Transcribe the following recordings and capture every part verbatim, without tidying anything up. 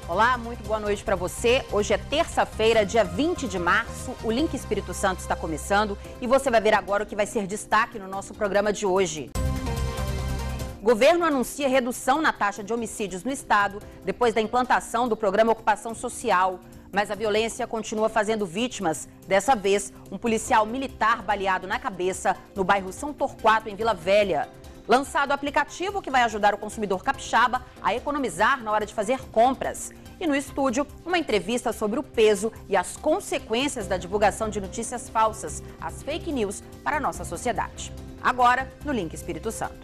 Olá, muito boa noite para você. Hoje é terça-feira, dia vinte de março. O Link Espírito Santo está começando e você vai ver agora o que vai ser destaque no nosso programa de hoje. O governo anuncia redução na taxa de homicídios no estado depois da implantação do programa Ocupação Social. Mas a violência continua fazendo vítimas. Dessa vez, um policial militar baleado na cabeça no bairro São Torquato, em Vila Velha. Lançado o aplicativo que vai ajudar o consumidor capixaba a economizar na hora de fazer compras. E no estúdio, uma entrevista sobre o peso e as consequências da divulgação de notícias falsas, as fake news, para a nossa sociedade. Agora, no Link Espírito Santo.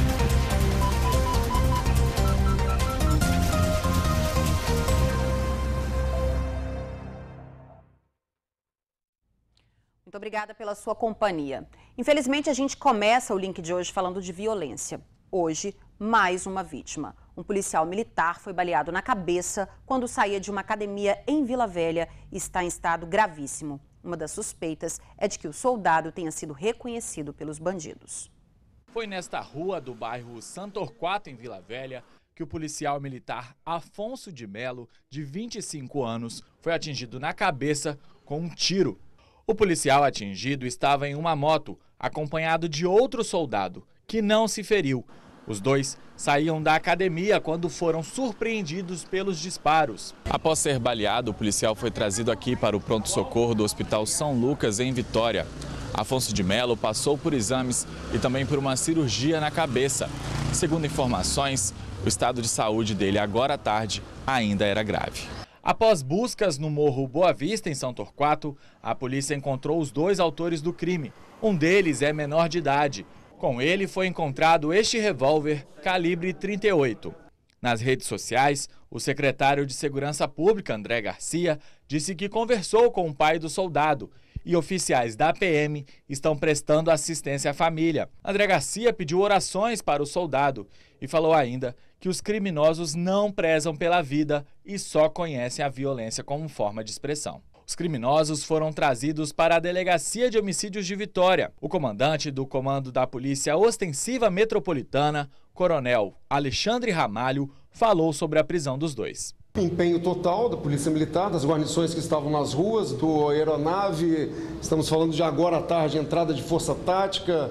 Muito obrigada pela sua companhia. Infelizmente, a gente começa o link de hoje falando de violência. Hoje, mais uma vítima. Um policial militar foi baleado na cabeça quando saía de uma academia em Vila Velha e está em estado gravíssimo. Uma das suspeitas é de que o soldado tenha sido reconhecido pelos bandidos. Foi nesta rua do bairro São Torquato, em Vila Velha, que o policial militar Afonso de Melo, de vinte e cinco anos, foi atingido na cabeça com um tiro. O policial atingido estava em uma moto, acompanhado de outro soldado, que não se feriu. Os dois saíam da academia quando foram surpreendidos pelos disparos. Após ser baleado, o policial foi trazido aqui para o pronto-socorro do Hospital São Lucas, em Vitória. Afonso de Melo passou por exames e também por uma cirurgia na cabeça. Segundo informações, o estado de saúde dele agora à tarde ainda era grave. Após buscas no Morro Boa Vista, em São Torquato, a polícia encontrou os dois autores do crime. Um deles é menor de idade. Com ele foi encontrado este revólver calibre trinta e oito. Nas redes sociais, o secretário de Segurança Pública, André Garcia, disse que conversou com o pai do soldado e oficiais da P M estão prestando assistência à família. André Garcia pediu orações para o soldado e falou ainda que os criminosos não prezam pela vida e só conhecem a violência como forma de expressão. Os criminosos foram trazidos para a Delegacia de Homicídios de Vitória. O comandante do Comando da Polícia Ostensiva Metropolitana, Coronel Alexandre Ramalho, falou sobre a prisão dos dois. Empenho total da Polícia Militar, das guarnições que estavam nas ruas, do aeronave, estamos falando de agora à tarde, entrada de Força Tática,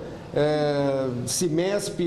é, CIMESP,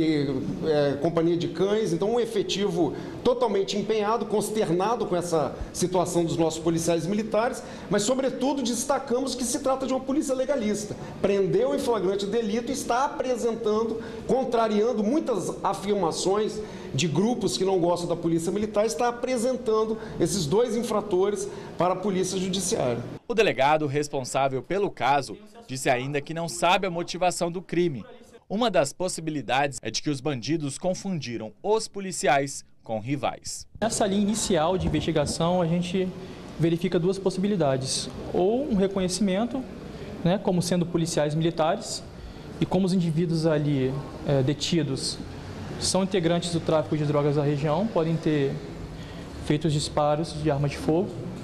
é, Companhia de Cães, então um efetivo totalmente empenhado, consternado com essa situação dos nossos policiais militares, mas sobretudo destacamos que se trata de uma polícia legalista. Prendeu em flagrante delito e está apresentando, contrariando muitas afirmações de grupos que não gostam da Polícia Militar, está apresentando esses dois infratores para a Polícia Judiciária. O delegado responsável pelo caso disse ainda que não sabe a motivação do crime. Uma das possibilidades é de que os bandidos confundiram os policiais com rivais. Nessa linha inicial de investigação, a gente verifica duas possibilidades. Ou um reconhecimento, né, como sendo policiais militares, e como os indivíduos ali é, detidos são integrantes do tráfico de drogas da região, podem ter feito os disparos de arma de fogo,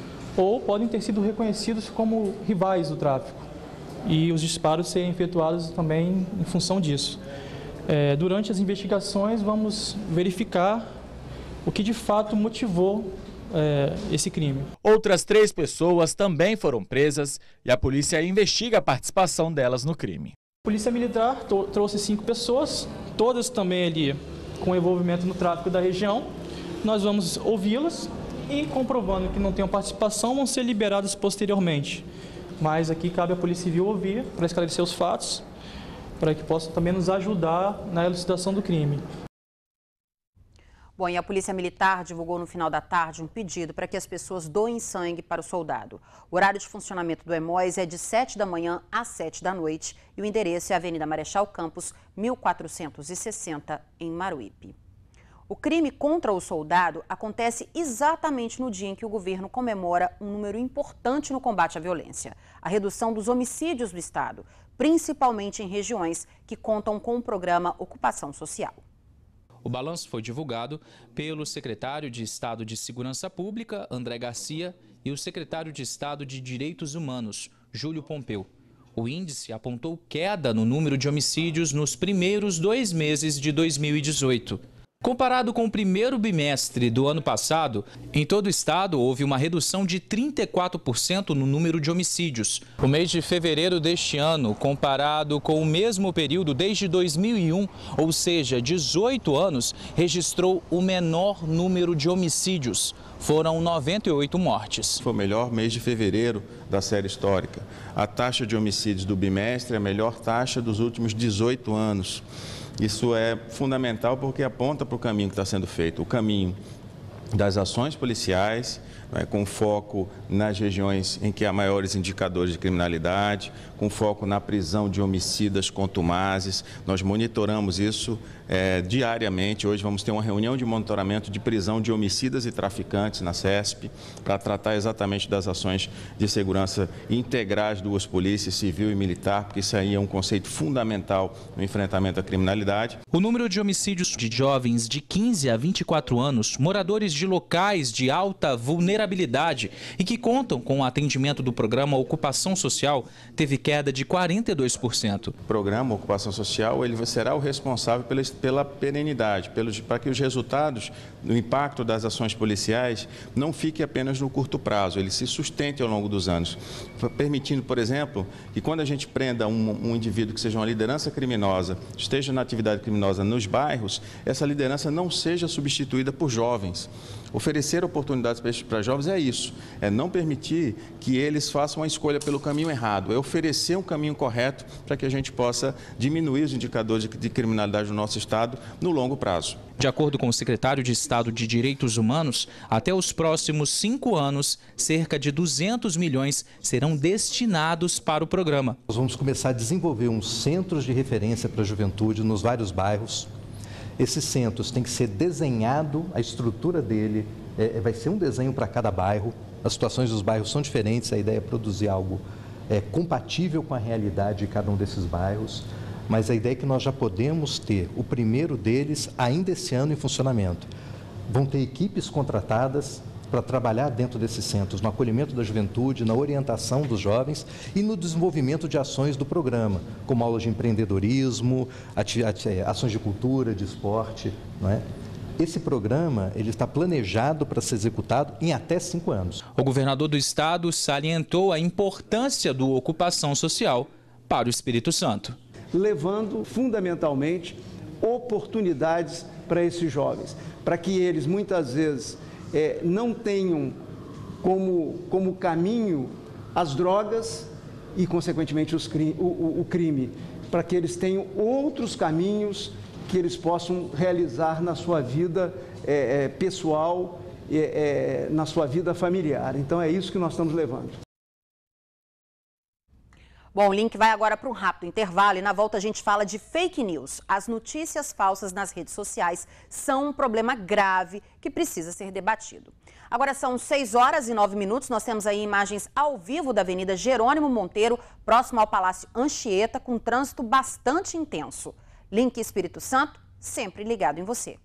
ou podem ter sido reconhecidos como rivais do tráfico e os disparos serem efetuados também em função disso. É, durante as investigações, vamos verificar o que de fato motivou é, esse crime. Outras três pessoas também foram presas e a polícia investiga a participação delas no crime. A Polícia Militar trouxe cinco pessoas, todas também ali com envolvimento no tráfico da região. Nós vamos ouvi-las e, comprovando que não tenham participação, vão ser liberadas posteriormente. Mas aqui cabe à Polícia Civil ouvir para esclarecer os fatos, para que possa também nos ajudar na elucidação do crime. Bom, e a Polícia Militar divulgou no final da tarde um pedido para que as pessoas doem sangue para o soldado. O horário de funcionamento do Hemóis é de sete da manhã às sete da noite e o endereço é Avenida Marechal Campos, mil quatrocentos e sessenta, em Maruípe. O crime contra o soldado acontece exatamente no dia em que o governo comemora um número importante no combate à violência, a redução dos homicídios do estado, principalmente em regiões que contam com o programa Ocupação Social. O balanço foi divulgado pelo secretário de Estado de Segurança Pública, André Garcia, e o secretário de Estado de Direitos Humanos, Júlio Pompeu. O índice apontou queda no número de homicídios nos primeiros dois meses de dois mil e dezoito. Comparado com o primeiro bimestre do ano passado, em todo o estado houve uma redução de trinta e quatro por cento no número de homicídios. O mês de fevereiro deste ano, comparado com o mesmo período desde dois mil e um, ou seja, dezoito anos, registrou o menor número de homicídios. Foram noventa e oito mortes. Foi o melhor mês de fevereiro da série histórica. A taxa de homicídios do bimestre é a melhor taxa dos últimos dezoito anos. Isso é fundamental porque aponta para o caminho que está sendo feito, o caminho das ações policiais, né, com foco nas regiões em que há maiores indicadores de criminalidade, com foco na prisão de homicidas contumazes. Nós monitoramos isso é, diariamente. Hoje vamos ter uma reunião de monitoramento de prisão de homicidas e traficantes na CESP, para tratar exatamente das ações de segurança e integrar as duas polícias, civil e militar, porque isso aí é um conceito fundamental no enfrentamento à criminalidade. O número de homicídios de jovens de quinze a vinte e quatro anos, moradores de locais de alta vulnerabilidade e que contam com o atendimento do programa Ocupação Social, teve queda de quarenta e dois por cento. O programa Ocupação Social ele será o responsável pela, pela perenidade, pelos, para que os resultados, o impacto das ações policiais não fique apenas no curto prazo, ele se sustente ao longo dos anos, permitindo, por exemplo, que quando a gente prenda um, um indivíduo que seja uma liderança criminosa, esteja na atividade criminosa nos bairros, essa liderança não seja substituída por jovens. Oferecer oportunidades para jovens é isso, é não permitir que eles façam uma escolha pelo caminho errado, é oferecer um caminho correto para que a gente possa diminuir os indicadores de criminalidade do nosso estado no longo prazo. De acordo com o secretário de Estado de Direitos Humanos, até os próximos cinco anos, cerca de duzentos milhões serão destinados para o programa. Nós vamos começar a desenvolver uns centros de referência para a juventude nos vários bairros. Esses centros têm que ser desenhado, a estrutura dele é, vai ser um desenho para cada bairro. As situações dos bairros são diferentes, a ideia é produzir algo é, compatível com a realidade de cada um desses bairros. Mas a ideia é que nós já podemos ter o primeiro deles ainda esse ano em funcionamento. Vão ter equipes contratadas para trabalhar dentro desses centros, no acolhimento da juventude, na orientação dos jovens e no desenvolvimento de ações do programa, como aulas de empreendedorismo, ações de cultura, de esporte, não é? Esse programa ele está planejado para ser executado em até cinco anos. O governador do estado salientou a importância do Ocupação Social para o Espírito Santo. Levando fundamentalmente oportunidades para esses jovens, para que eles muitas vezes é, não tenham como, como caminho as drogas e consequentemente os, o, o, o crime, para que eles tenham outros caminhos que eles possam realizar na sua vida é, é, pessoal, é, é, na sua vida familiar. Então é isso que nós estamos levando. Bom, o link vai agora para um rápido intervalo e na volta a gente fala de fake news. As notícias falsas nas redes sociais são um problema grave que precisa ser debatido. Agora são seis horas e nove minutos, nós temos aí imagens ao vivo da Avenida Jerônimo Monteiro, próximo ao Palácio Anchieta, com trânsito bastante intenso. Link Espírito Santo, sempre ligado em você.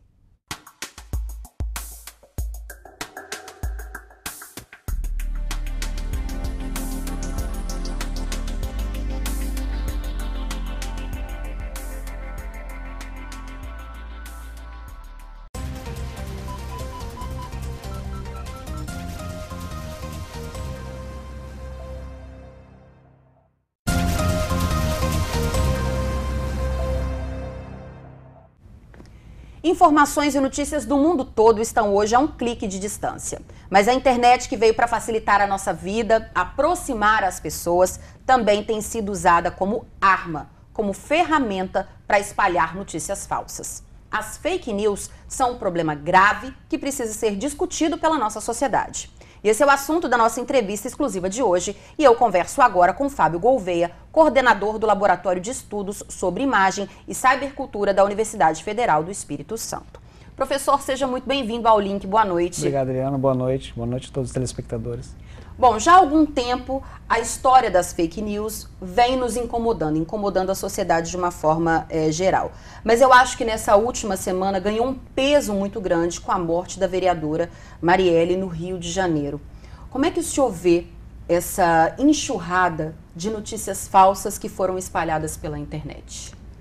Informações e notícias do mundo todo estão hoje a um clique de distância. Mas a internet, que veio para facilitar a nossa vida, aproximar as pessoas, também tem sido usada como arma, como ferramenta para espalhar notícias falsas. As fake news são um problema grave que precisa ser discutido pela nossa sociedade. Esse é o assunto da nossa entrevista exclusiva de hoje e eu converso agora com Fábio Gouveia, coordenador do Laboratório de Estudos sobre Imagem e Cybercultura da Universidade Federal do Espírito Santo. Professor, seja muito bem-vindo ao Link. Boa noite. Obrigado, Adriana. Boa noite. Boa noite a todos os telespectadores. Bom, já há algum tempo a história das fake news vem nos incomodando, incomodando a sociedade de uma forma é, geral. Mas eu acho que nessa última semana ganhou um peso muito grande com a morte da vereadora Marielle no Rio de Janeiro. Como é que o senhor vê essa enxurrada de notícias falsas que foram espalhadas pela internet?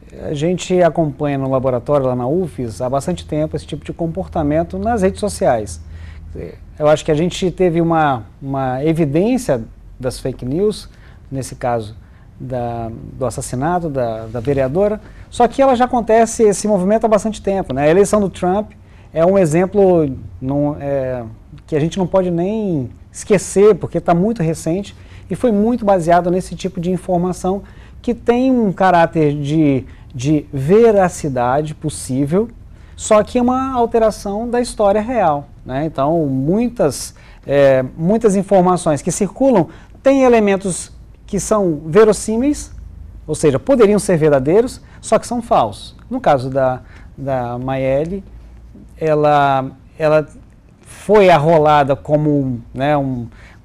A gente acompanha no laboratório, lá na U F S, há bastante tempo esse tipo de comportamento nas redes sociais. Eu acho que a gente teve uma, uma evidência das fake news, nesse caso da, do assassinato da, da vereadora, só que ela já acontece, esse movimento há bastante tempo, né? A eleição do Trump é um exemplo não, é, que a gente não pode nem esquecer, porque está muito recente e foi muito baseado nesse tipo de informação que tem um caráter de, de veracidade possível, só que é uma alteração da história real, né? Então, muitas, é, muitas informações que circulam têm elementos que são verossímeis, ou seja, poderiam ser verdadeiros, só que são falsos. No caso da, da Mayele, ela, ela foi arrolada como, né, um,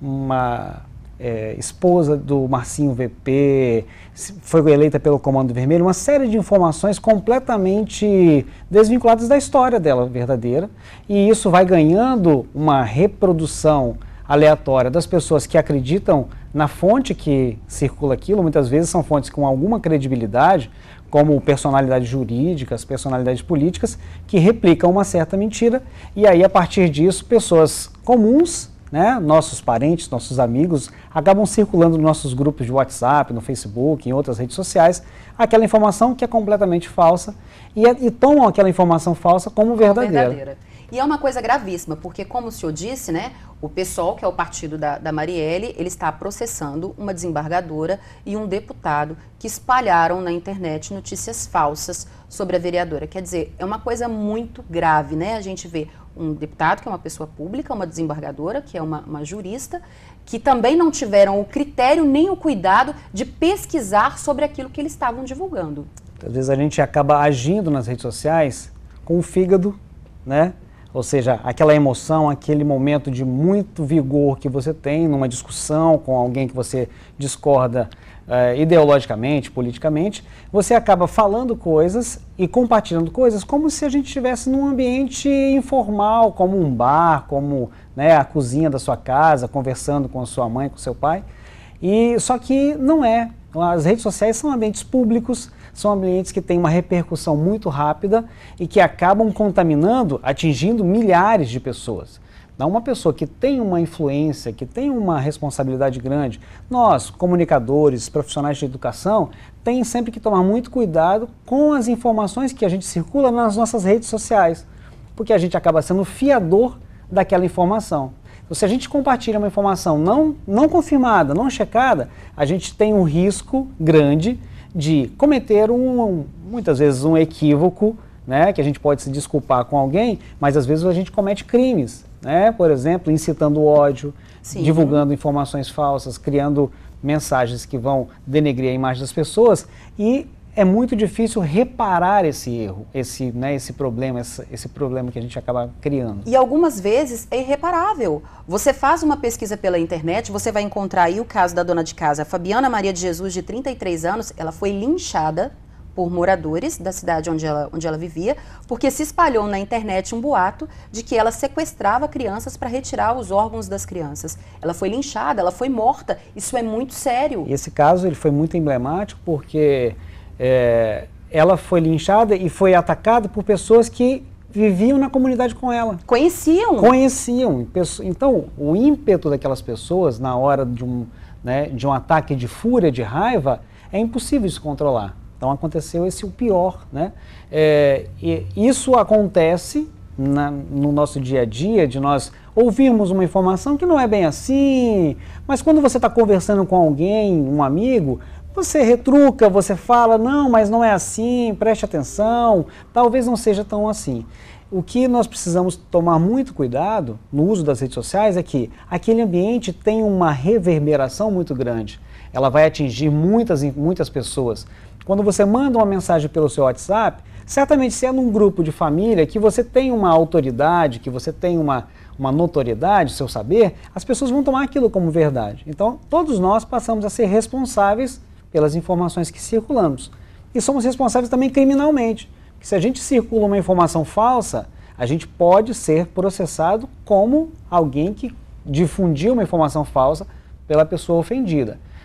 uma é, esposa do Marcinho V P, foi eleita pelo Comando Vermelho, uma série de informações completamente desvinculadas da história dela verdadeira, e isso vai ganhando uma reprodução aleatória das pessoas que acreditam na fonte que circula aquilo. Muitas vezes são fontes com alguma credibilidade, como personalidades jurídicas, personalidades políticas, que replicam uma certa mentira, e aí a partir disso pessoas comuns, né, nossos parentes, nossos amigos, acabam circulando nos nossos grupos de WhatsApp, no Facebook, em outras redes sociais, aquela informação que é completamente falsa, e, e tomam aquela informação falsa como verdadeira. verdadeira. E é uma coisa gravíssima, porque como o senhor disse, né, o PSOL, que é o partido da, da Marielle, ele está processando uma desembargadora e um deputado que espalharam na internet notícias falsas sobre a vereadora. Quer dizer, é uma coisa muito grave, né? A gente vê um deputado, que é uma pessoa pública, uma desembargadora, que é uma, uma jurista, que também não tiveram o critério nem o cuidado de pesquisar sobre aquilo que eles estavam divulgando. Às vezes a gente acaba agindo nas redes sociais com o fígado, né? Ou seja, aquela emoção, aquele momento de muito vigor que você tem numa discussão com alguém que você discorda uh, ideologicamente, politicamente, você acaba falando coisas e compartilhando coisas como se a gente estivesse num ambiente informal, como um bar, como, né, a cozinha da sua casa, conversando com a sua mãe, com o seu pai. E, só que não é. As redes sociais são ambientes públicos, são ambientes que têm uma repercussão muito rápida e que acabam contaminando, atingindo milhares de pessoas. Então, uma pessoa que tem uma influência, que tem uma responsabilidade grande, nós, comunicadores, profissionais de educação, tem sempre que tomar muito cuidado com as informações que a gente circula nas nossas redes sociais, porque a gente acaba sendo fiador daquela informação. Então, se a gente compartilha uma informação não, não confirmada, não checada, a gente tem um risco grande de cometer, um, muitas vezes, um equívoco, né, que a gente pode se desculpar com alguém, mas às vezes a gente comete crimes, né, por exemplo, incitando ódio, Sim. divulgando informações falsas, criando mensagens que vão denegrir a imagem das pessoas, e é muito difícil reparar esse erro, esse, né, esse problema, esse, esse problema que a gente acaba criando. E algumas vezes é irreparável. Você faz uma pesquisa pela internet, você vai encontrar aí o caso da dona de casa, Fabiana Maria de Jesus, de trinta e três anos, ela foi linchada por moradores da cidade onde ela, onde ela vivia, porque se espalhou na internet um boato de que ela sequestrava crianças para retirar os órgãos das crianças. Ela foi linchada, ela foi morta, isso é muito sério. E esse caso ele foi muito emblemático porque É, ela foi linchada e foi atacada por pessoas que viviam na comunidade com ela. Conheciam? Conheciam. Então, o ímpeto daquelas pessoas na hora de um, né, de um ataque de fúria, de raiva, é impossível de se controlar. Então, aconteceu esse o pior, né? É, e isso acontece na, no nosso dia a dia, de nós ouvirmos uma informação que não é bem assim, mas quando você está conversando com alguém, um amigo, você retruca, você fala, não, mas não é assim, preste atenção, talvez não seja tão assim. O que nós precisamos tomar muito cuidado no uso das redes sociais é que aquele ambiente tem uma reverberação muito grande. Ela vai atingir muitas, muitas pessoas. Quando você manda uma mensagem pelo seu WhatsApp, certamente se é num grupo de família que você tem uma autoridade, que você tem uma, uma notoriedade, seu saber, as pessoas vão tomar aquilo como verdade. Então, todos nós passamos a ser responsáveis pelas informações que circulamos. E somos responsáveis também criminalmente. Porque se a gente circula uma informação falsa, a gente pode ser processado como alguém que difundiu uma informação falsa pela pessoa ofendida.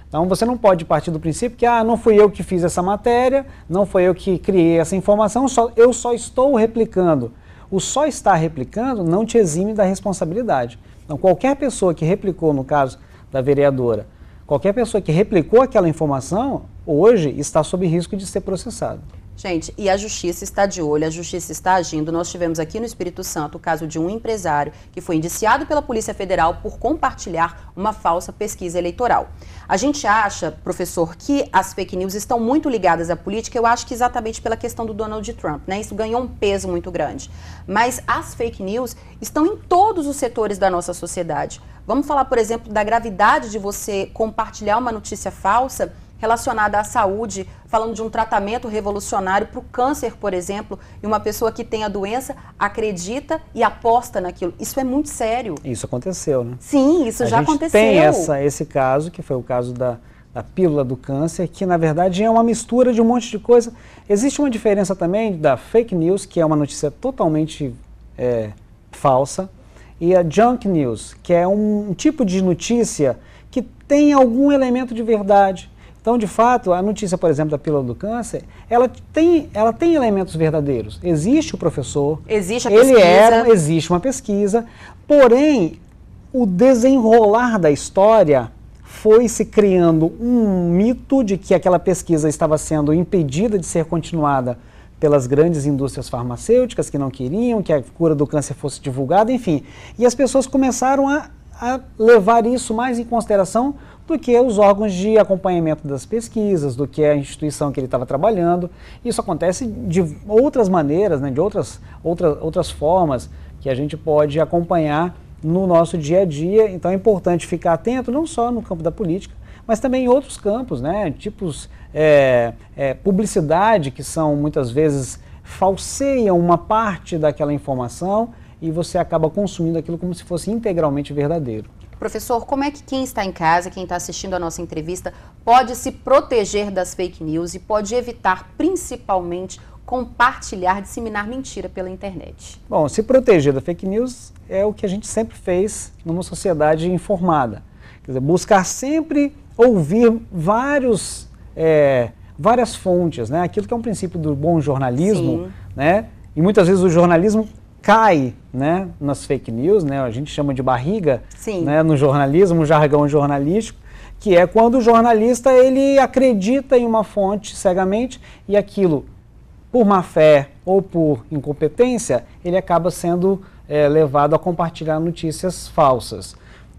Então você não pode partir do princípio que ah, não fui eu que fiz essa matéria, não foi eu que criei essa informação, só, eu só estou replicando. O só estar replicando não te exime da responsabilidade. Então qualquer pessoa que replicou, no caso da vereadora, qualquer pessoa que replicou aquela informação, hoje está sob risco de ser processado. Gente, e a Justiça está de olho, a Justiça está agindo. Nós tivemos aqui no Espírito Santo o caso de um empresário que foi indiciado pela Polícia Federal por compartilhar uma falsa pesquisa eleitoral. A gente acha, professor, que as fake news estão muito ligadas à política, eu acho que exatamente pela questão do Donald Trump, né? Isso ganhou um peso muito grande. Mas as fake news estão em todos os setores da nossa sociedade. Vamos falar, por exemplo, da gravidade de você compartilhar uma notícia falsa relacionada à saúde, falando de um tratamento revolucionário para o câncer, por exemplo, e uma pessoa que tem a doença acredita e aposta naquilo. Isso é muito sério. Isso aconteceu, né? Sim, isso a já gente aconteceu. Tem essa, esse caso, que foi o caso da, da pílula do câncer, que na verdade é uma mistura de um monte de coisa. Existe uma diferença também da fake news, que é uma notícia totalmente é, falsa, e a junk news, que é um tipo de notícia que tem algum elemento de verdade. Então, de fato, a notícia, por exemplo, da pílula do câncer, ela tem, ela tem elementos verdadeiros. Existe o professor, existe a ele pesquisa. Era, existe uma pesquisa, porém, o desenrolar da história foi se criando um mito de que aquela pesquisa estava sendo impedida de ser continuada pelas grandes indústrias farmacêuticas que não queriam que a cura do câncer fosse divulgada, enfim. E as pessoas começaram a, a levar isso mais em consideração do que os órgãos de acompanhamento das pesquisas, do que a instituição que ele estava trabalhando. Isso acontece de outras maneiras, né, de outras, outras, outras formas que a gente pode acompanhar no nosso dia a dia. Então é importante ficar atento, não só no campo da política, mas também em outros campos, né, tipos é, é, publicidade, que são muitas vezes falseiam uma parte daquela informação e você acaba consumindo aquilo como se fosse integralmente verdadeiro. Professor, como é que quem está em casa, quem está assistindo a nossa entrevista, pode se proteger das fake news e pode evitar, principalmente, compartilhar, disseminar mentira pela internet? Bom, se proteger da fake news é o que a gente sempre fez numa sociedade informada. Quer dizer, buscar sempre ouvir vários, é, várias fontes, né? Aquilo que é um princípio do bom jornalismo, sim, né? E muitas vezes o jornalismo cai, né, nas fake news, né, a gente chama de barriga, né, no jornalismo, um jargão jornalístico, que é quando o jornalista ele acredita em uma fonte cegamente e aquilo, por má fé ou por incompetência, ele acaba sendo é, levado a compartilhar notícias falsas.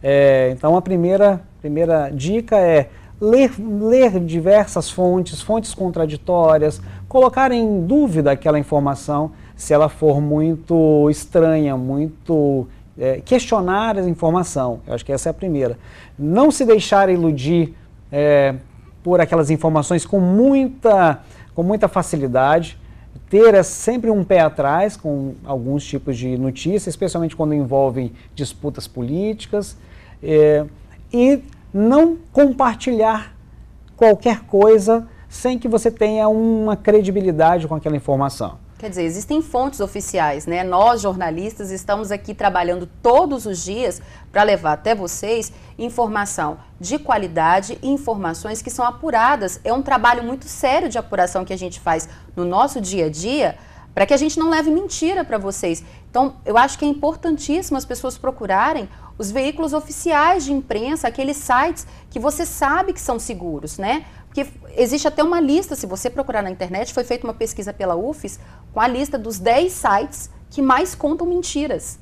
É, então a primeira, primeira dica é ler, ler diversas fontes, fontes contraditórias, colocar em dúvida aquela informação, se ela for muito estranha, muito é, questionar a informação. Eu acho que essa é a primeira. Não se deixar iludir é, por aquelas informações com muita, com muita facilidade, ter é, sempre um pé atrás com alguns tipos de notícias, especialmente quando envolvem disputas políticas, é, e não compartilhar qualquer coisa sem que você tenha uma credibilidade com aquela informação. Quer dizer, existem fontes oficiais, né? Nós, jornalistas, estamos aqui trabalhando todos os dias para levar até vocês informação de qualidade e informações que são apuradas. É um trabalho muito sério de apuração que a gente faz no nosso dia a dia para que a gente não leve mentira para vocês. Então, eu acho que é importantíssimo as pessoas procurarem os veículos oficiais de imprensa, aqueles sites que você sabe que são seguros, né? Porque existe até uma lista, se você procurar na internet, foi feita uma pesquisa pela U F E S com a lista dos dez sites que mais contam mentiras.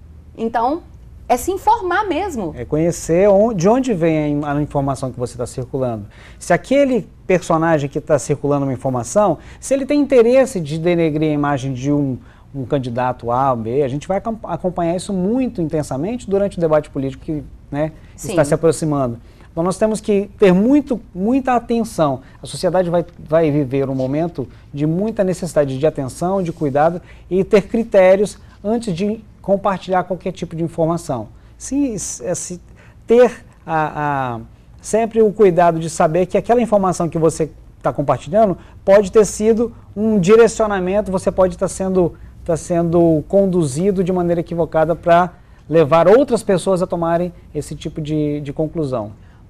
Então, é se informar mesmo. É conhecer onde, de onde vem a informação que você está circulando. Se aquele personagem que está circulando uma informação, se ele tem interesse de denegrir a imagem de um, um candidato A ou B, a gente vai acompanhar isso muito intensamente durante o debate político que, né, está se aproximando. Então nós temos que ter muito, muita atenção. A sociedade vai, vai viver um momento de muita necessidade de atenção, de cuidado e ter critérios antes de compartilhar qualquer tipo de informação. Se, se ter a, a, sempre o cuidado de saber que aquela informação que você está compartilhando pode ter sido um direcionamento, você pode estar sendo, tá sendo conduzido de maneira equivocada para levar outras pessoas a tomarem esse tipo de, de conclusão.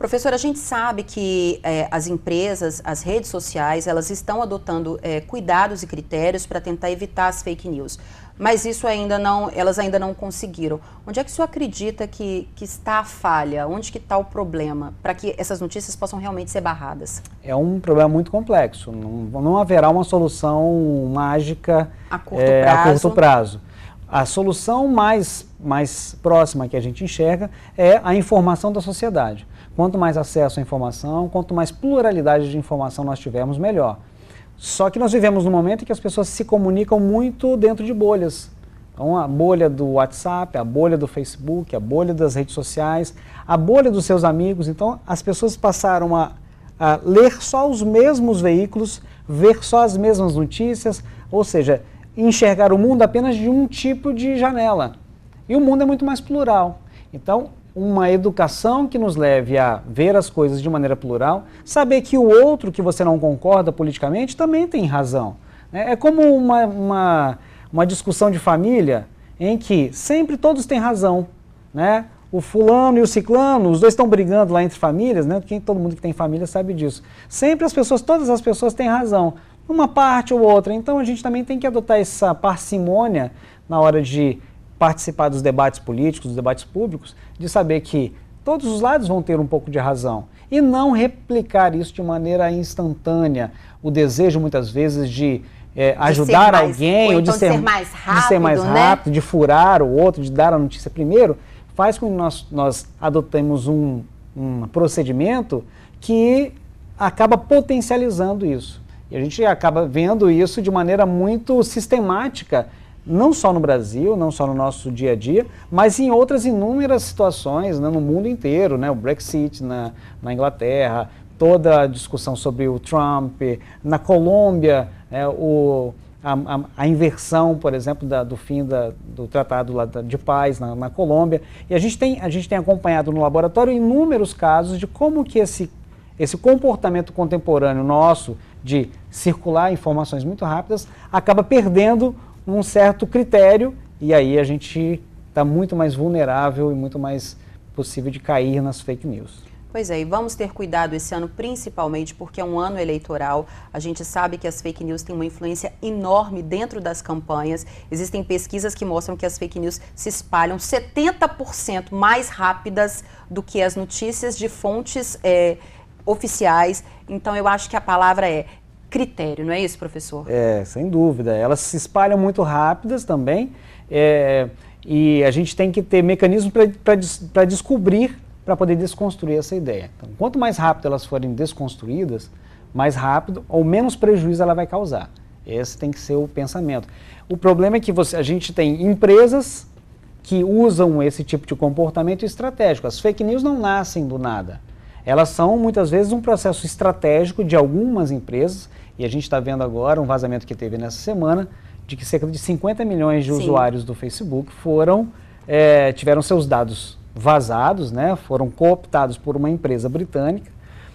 Professora, a gente sabe que é, as empresas, as redes sociais, elas estão adotando é, cuidados e critérios para tentar evitar as fake news. Mas isso ainda não, elas ainda não conseguiram. Onde é que o senhor acredita que, que está a falha? Onde que está o problema para que essas notícias possam realmente ser barradas? É um problema muito complexo. Não, não haverá uma solução mágica a curto, é, prazo. a curto prazo. A solução mais, mais próxima que a gente enxerga é a informação da sociedade. Quanto mais acesso à informação, quanto mais pluralidade de informação nós tivermos, melhor. Só que nós vivemos num momento em que as pessoas se comunicam muito dentro de bolhas. Então, a bolha do WhatsApp, a bolha do Facebook, a bolha das redes sociais, a bolha dos seus amigos. Então, as pessoas passaram a, a ler só os mesmos veículos, ver só as mesmas notícias, ou seja, enxergar o mundo apenas de um tipo de janela. E o mundo é muito mais plural. Então, uma educação que nos leve a ver as coisas de maneira plural, saber que o outro que você não concorda politicamente também tem razão. É como uma, uma, uma discussão de família em que sempre todos têm razão, né? O fulano e o ciclano, os dois estão brigando lá entre famílias, né? Quem, todo mundo que tem família sabe disso. Sempre as pessoas, todas as pessoas têm razão, uma parte ou outra. Então a gente também tem que adotar essa parcimônia na hora de participar dos debates políticos, dos debates públicos, de saber que todos os lados vão ter um pouco de razão e não replicar isso de maneira instantânea. O desejo, muitas vezes, de é, ajudar mais, alguém, ou, ou então de, ser, de ser mais rápido, de, ser mais né? rápido, de furar o outro, de dar a notícia primeiro, faz com que nós, nós adotemos um, um procedimento que acaba potencializando isso. E a gente acaba vendo isso de maneira muito sistemática, não só no Brasil, não só no nosso dia a dia, mas em outras inúmeras situações, né, no mundo inteiro, né, o Brexit na, na Inglaterra, toda a discussão sobre o Trump, na Colômbia, né, o, a, a, a inversão, por exemplo, da, do fim da, do Tratado lá de Paz na, na Colômbia. E a gente, tem, a gente tem acompanhado no laboratório inúmeros casos de como que esse, esse comportamento contemporâneo nosso de circular informações muito rápidas acaba perdendo um certo critério, e aí a gente está muito mais vulnerável e muito mais possível de cair nas fake news. Pois é, e vamos ter cuidado esse ano, principalmente porque é um ano eleitoral. A gente sabe que as fake news têm uma influência enorme dentro das campanhas. Existem pesquisas que mostram que as fake news se espalham setenta por cento mais rápidas do que as notícias de fontes é, oficiais. Então, eu acho que a palavra é critério, não é isso, professor? É, sem dúvida. Elas se espalham muito rápidas também, é, e a gente tem que ter mecanismos para descobrir, para poder desconstruir essa ideia. Então, quanto mais rápido elas forem desconstruídas, mais rápido ou menos prejuízo ela vai causar. Esse tem que ser o pensamento. O problema é que você, a gente tem empresas que usam esse tipo de comportamento estratégico. As fake news não nascem do nada. Elas são, muitas vezes, um processo estratégico de algumas empresas, e a gente está vendo agora um vazamento que teve nessa semana, de que cerca de cinquenta milhões de Sim. usuários do Facebook foram, é, tiveram seus dados vazados, né, foram cooptados por uma empresa britânica,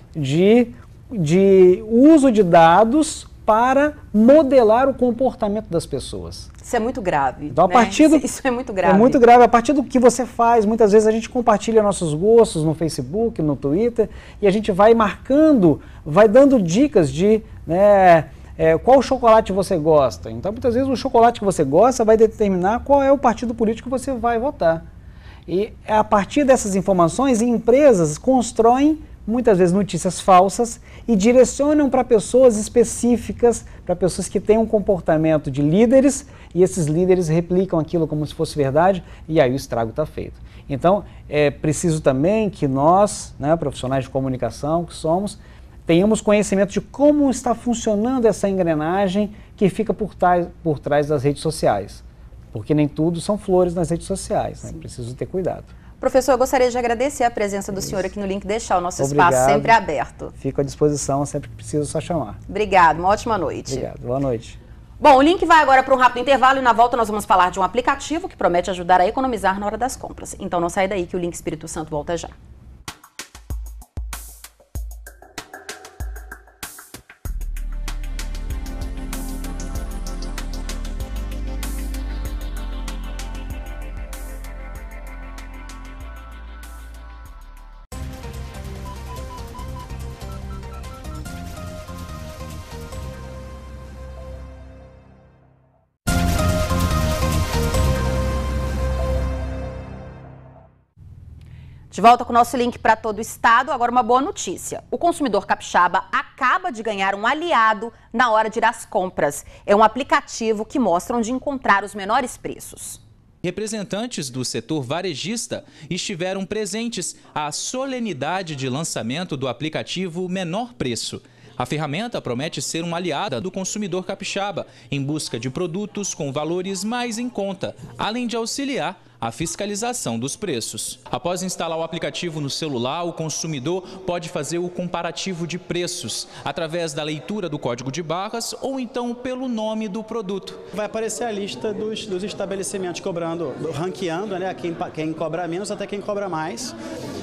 de, de uso de dados para modelar o comportamento das pessoas. Isso é muito grave. Então, a né? partir do, Isso é muito grave. É muito grave. A partir do que você faz, muitas vezes a gente compartilha nossos gostos no Facebook, no Twitter, e a gente vai marcando, vai dando dicas de né, é, qual chocolate você gosta. Então, muitas vezes o chocolate que você gosta vai determinar qual é o partido político que você vai votar. E a partir dessas informações, empresas constroem muitas vezes notícias falsas e direcionam para pessoas específicas, para pessoas que têm um comportamento de líderes, e esses líderes replicam aquilo como se fosse verdade, e aí o estrago está feito. Então, é preciso também que nós, né, profissionais de comunicação que somos, tenhamos conhecimento de como está funcionando essa engrenagem que fica por trás, por trás das redes sociais. Porque nem tudo são flores nas redes sociais, né? Preciso ter cuidado. Professor, eu gostaria de agradecer a presença do senhor aqui no Link, deixar o nosso Obrigado. espaço sempre aberto. Fico à disposição, sempre que preciso, só chamar. Obrigado, uma ótima noite. Obrigado, boa noite. Bom, o Link vai agora para um rápido intervalo e na volta nós vamos falar de um aplicativo que promete ajudar a economizar na hora das compras. Então não sai daí que o Link Espírito Santo volta já. De volta com o nosso link para todo o estado, agora uma boa notícia. O consumidor capixaba acaba de ganhar um aliado na hora de ir às compras. É um aplicativo que mostra onde encontrar os menores preços. Representantes do setor varejista estiveram presentes à solenidade de lançamento do aplicativo Menor Preço. A ferramenta promete ser uma aliada do consumidor capixaba em busca de produtos com valores mais em conta, além de auxiliar a fiscalização dos preços. Após instalar o aplicativo no celular, o consumidor pode fazer o comparativo de preços através da leitura do código de barras ou então pelo nome do produto. Vai aparecer a lista dos, dos estabelecimentos cobrando, ranqueando, né, quem, quem cobra menos até quem cobra mais.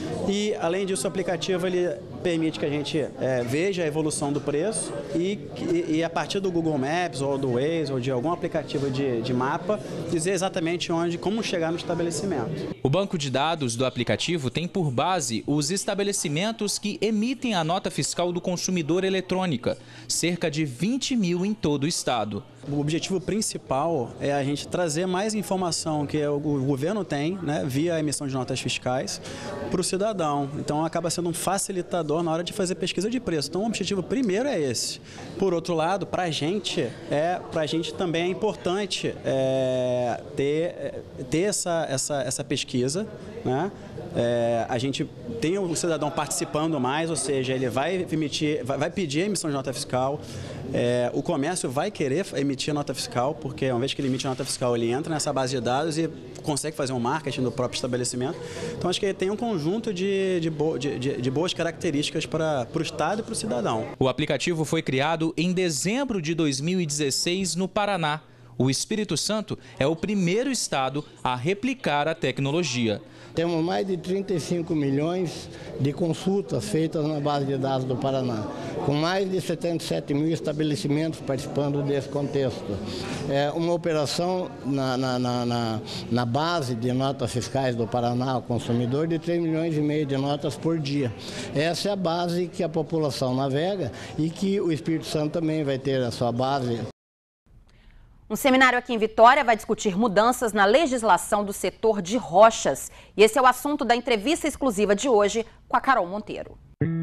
E, além disso, o aplicativo ele permite que a gente é, veja a evolução do preço e, e, e, a partir do Google Maps ou do Waze ou de algum aplicativo de, de mapa, dizer exatamente onde, como chegar no estabelecimento. O banco de dados do aplicativo tem por base os estabelecimentos que emitem a nota fiscal do consumidor eletrônica, cerca de vinte mil em todo o estado. O objetivo principal é a gente trazer mais informação que o governo tem, né, via a emissão de notas fiscais, para o cidadão. Então, acaba sendo um facilitador na hora de fazer pesquisa de preço. Então, o objetivo primeiro é esse. Por outro lado, para a gente, é, pra gente também é importante é, ter, ter essa, essa, essa pesquisa, né? É, a gente tem o cidadão participando mais, ou seja, ele vai emitir, vai, vai pedir a emissão de nota fiscal, é, o comércio vai querer emitir a nota fiscal, porque uma vez que ele emite a nota fiscal, ele entra nessa base de dados e consegue fazer um marketing do próprio estabelecimento. Então, acho que ele tem um conjunto de, de, bo, de, de, de boas características para, para o Estado e para o cidadão. O aplicativo foi criado em dezembro de dois mil e dezesseis no Paraná. O Espírito Santo é o primeiro estado a replicar a tecnologia. Temos mais de trinta e cinco milhões de consultas feitas na base de dados do Paraná, com mais de setenta e sete mil estabelecimentos participando desse contexto. É uma operação na, na, na, na, na base de notas fiscais do Paraná ao consumidor de três milhões e meio de notas por dia. Essa é a base que a população navega e que o Espírito Santo também vai ter a sua base. Um seminário aqui em Vitória vai discutir mudanças na legislação do setor de rochas. E esse é o assunto da entrevista exclusiva de hoje com a Carol Monteiro.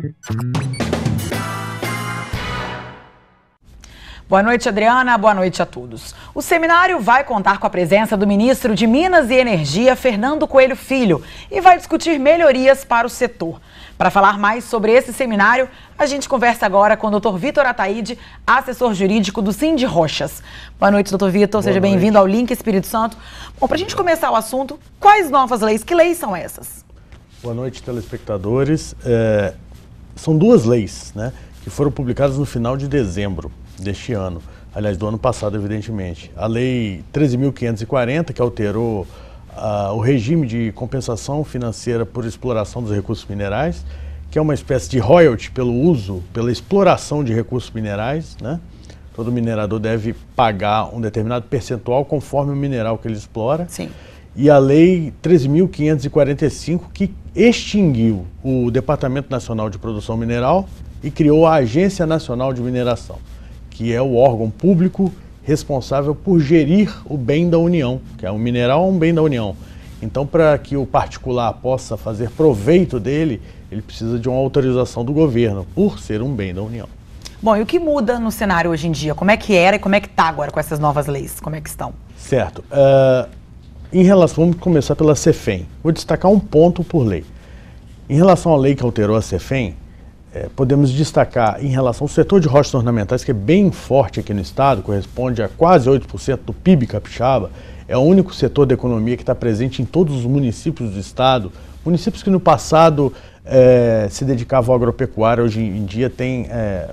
Boa noite, Adriana. Boa noite a todos. O seminário vai contar com a presença do ministro de Minas e Energia, Fernando Coelho Filho, e vai discutir melhorias para o setor. Para falar mais sobre esse seminário, a gente conversa agora com o doutor Vitor Ataíde, assessor jurídico do Sind Rochas. Boa noite, doutor Vitor. Seja bem-vindo ao Link Espírito Santo. Bom, para a gente começar o assunto, quais novas leis? Que leis são essas? Boa noite, telespectadores. É, são duas leis, né, que foram publicadas no final de dezembro deste ano. Aliás, do ano passado, evidentemente. A Lei treze mil quinhentos e quarenta, que alterou Uh, o regime de compensação financeira por exploração dos recursos minerais, que é uma espécie de royalty pelo uso, pela exploração de recursos minerais, né? Todo minerador deve pagar um determinado percentual conforme o mineral que ele explora. Sim. E a Lei treze mil quinhentos e quarenta e cinco, que extinguiu o Departamento Nacional de Produção Mineral e criou a Agência Nacional de Mineração, que é o órgão público responsável por gerir o bem da União, que é um mineral, um bem da União. Então, para que o particular possa fazer proveito dele, ele precisa de uma autorização do governo, por ser um bem da União. Bom, e o que muda no cenário hoje em dia? Como é que era e como é que está agora com essas novas leis? Como é que estão? Certo. Uh, em relação, vamos começar pela CEFEM. Vou destacar um ponto por lei. Em relação à lei que alterou a CEFEM, É, podemos destacar em relação ao setor de rochas ornamentais, que é bem forte aqui no estado, corresponde a quase oito por cento do P I B capixaba, é o único setor da economia que está presente em todos os municípios do estado, municípios que no passado é, se dedicavam à agropecuária, hoje em dia tem, é,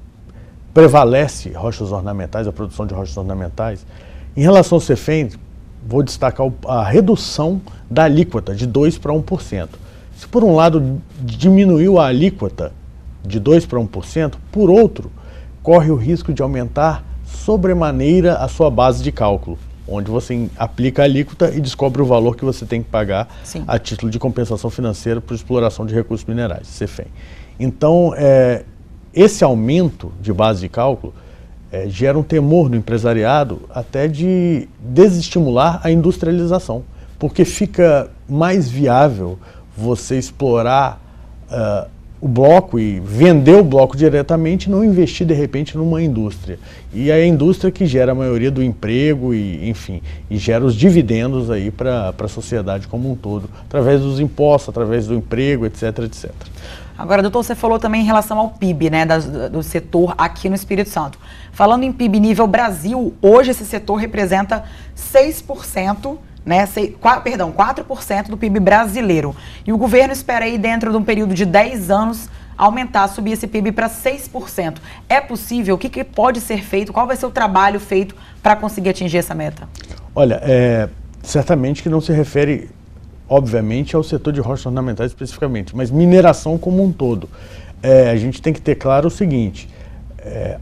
prevalece rochas ornamentais, a produção de rochas ornamentais. Em relação ao CEFEM, vou destacar a redução da alíquota de dois para um por cento. Se por um lado diminuiu a alíquota de dois para um por cento, por outro, corre o risco de aumentar sobremaneira a sua base de cálculo, onde você aplica a alíquota e descobre o valor que você tem que pagar Sim. a título de compensação financeira por exploração de recursos minerais, CEFEM. Então, é, esse aumento de base de cálculo é, gera um temor no empresariado até de desestimular a industrialização, porque fica mais viável você explorar uh, o bloco e vender o bloco diretamente e não investir de repente numa indústria. E é a indústria que gera a maioria do emprego e, enfim, e gera os dividendos aí para a sociedade como um todo, através dos impostos, através do emprego, etc, etcétera. Agora, doutor, você falou também em relação ao P I B, né, do, do setor aqui no Espírito Santo. Falando em P I B nível Brasil, hoje esse setor representa seis por cento, né, seis, quatro, perdão, quatro por cento do P I B brasileiro. E o governo espera aí, dentro de um período de dez anos, aumentar, subir esse P I B para seis por cento. É possível? O que, que pode ser feito? Qual vai ser o trabalho feito para conseguir atingir essa meta? Olha, é, certamente que não se refere, obviamente, ao setor de rochas ornamentais especificamente, mas mineração como um todo. É, a gente tem que ter claro o seguinte, é,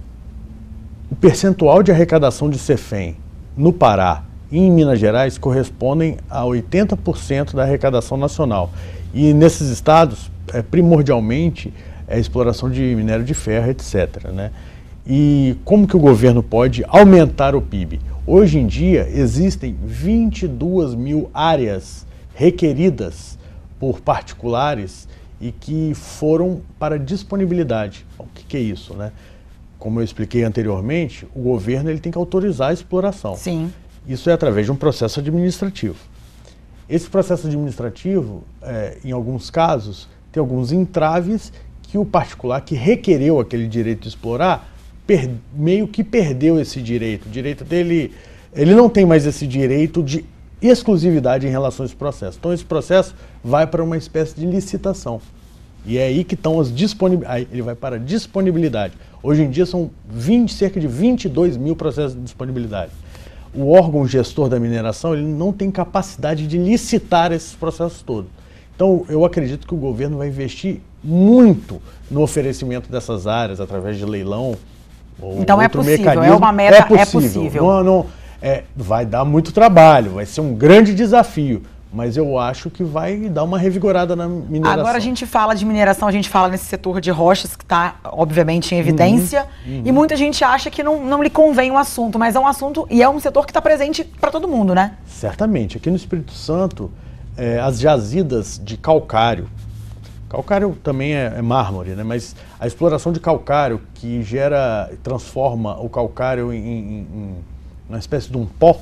o percentual de arrecadação de CEFEM no Pará e em Minas Gerais correspondem a oitenta por cento da arrecadação nacional. E nesses estados, é, primordialmente, é a exploração de minério de ferro, etcétera, né? E como que o governo pode aumentar o P I B? Hoje em dia, existem vinte e duas mil áreas requeridas por particulares e que foram para disponibilidade. Bom, o que, que é isso, né? Como eu expliquei anteriormente, o governo ele tem que autorizar a exploração. Sim. Isso é através de um processo administrativo. Esse processo administrativo, é, em alguns casos, tem alguns entraves que o particular que requereu aquele direito de explorar, per, meio que perdeu esse direito. O direito dele, ele não tem mais esse direito de exclusividade em relação a esse processo. Então esse processo vai para uma espécie de licitação. E é aí que estão as disponibilidades. Ele vai para a disponibilidade. Hoje em dia são vinte, cerca de vinte e dois mil processos de disponibilidade. O órgão gestor da mineração ele não tem capacidade de licitar esses processos todos. Então eu acredito que o governo vai investir muito no oferecimento dessas áreas através de leilão. Ou então é outro possível, mecanismo. é uma meta, é possível. É possível. Não, não, é, vai dar muito trabalho, vai ser um grande desafio. Mas eu acho que vai dar uma revigorada na mineração. Agora a gente fala de mineração, a gente fala nesse setor de rochas que está, obviamente, em evidência. Uhum, uhum. E muita gente acha que não, não lhe convém o assunto, mas é um assunto e é um setor que está presente para todo mundo, né? Certamente. Aqui no Espírito Santo, é, as jazidas de calcário, calcário também é, é mármore, né? Mas a exploração de calcário que gera, transforma o calcário em, em, em uma espécie de um pó.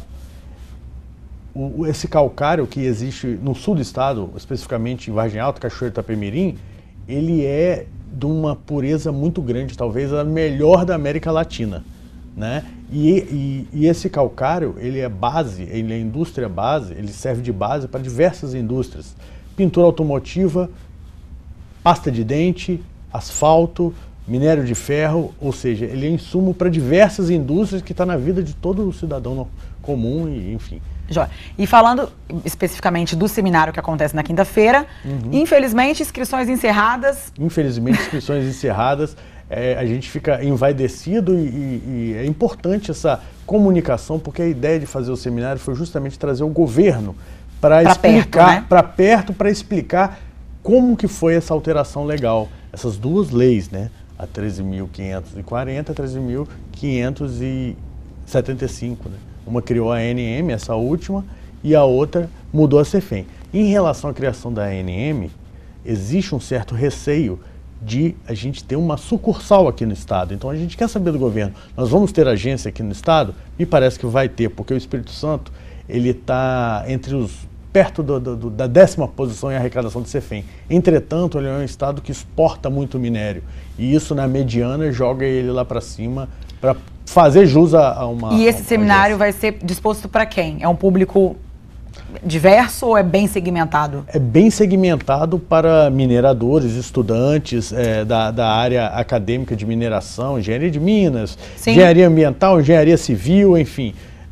O, esse calcário que existe no sul do estado, especificamente em Vargem Alta, Cachoeiro e Itapemirim, ele é de uma pureza muito grande, talvez a melhor da América Latina, né? E, e, e esse calcário, ele é base, ele é indústria base, ele serve de base para diversas indústrias. Pintura automotiva, pasta de dente, asfalto, minério de ferro, ou seja, ele é insumo para diversas indústrias que está na vida de todo cidadão comum e enfim. Joia. E falando especificamente do seminário que acontece na quinta-feira, uhum. infelizmente, inscrições encerradas. Infelizmente, inscrições encerradas. É, a gente fica envaidecido e, e, e é importante essa comunicação, porque a ideia de fazer o seminário foi justamente trazer o governo para explicar, para perto, para né? explicar como que foi essa alteração legal. Essas duas leis, né? A treze mil quinhentos e quarenta e a treze mil quinhentos e setenta e cinco, né? Uma criou a A N M, essa última, e a outra mudou a CEFEM. Em relação à criação da A N M, existe um certo receio de a gente ter uma sucursal aqui no estado. Então a gente quer saber do governo, nós vamos ter agência aqui no estado? Me parece que vai ter, porque o Espírito Santo ele está entre os perto do, do, da décima posição em arrecadação de CEFEM. Entretanto, ele é um estado que exporta muito minério. E isso na mediana joga ele lá para cima para fazer jus a, a uma... E esse uma seminário agência. Vai ser disposto para quem? É um público diverso ou é bem segmentado? É bem segmentado para mineradores, estudantes é, da, da área acadêmica de mineração, engenharia de minas, Sim. engenharia ambiental, engenharia civil, enfim.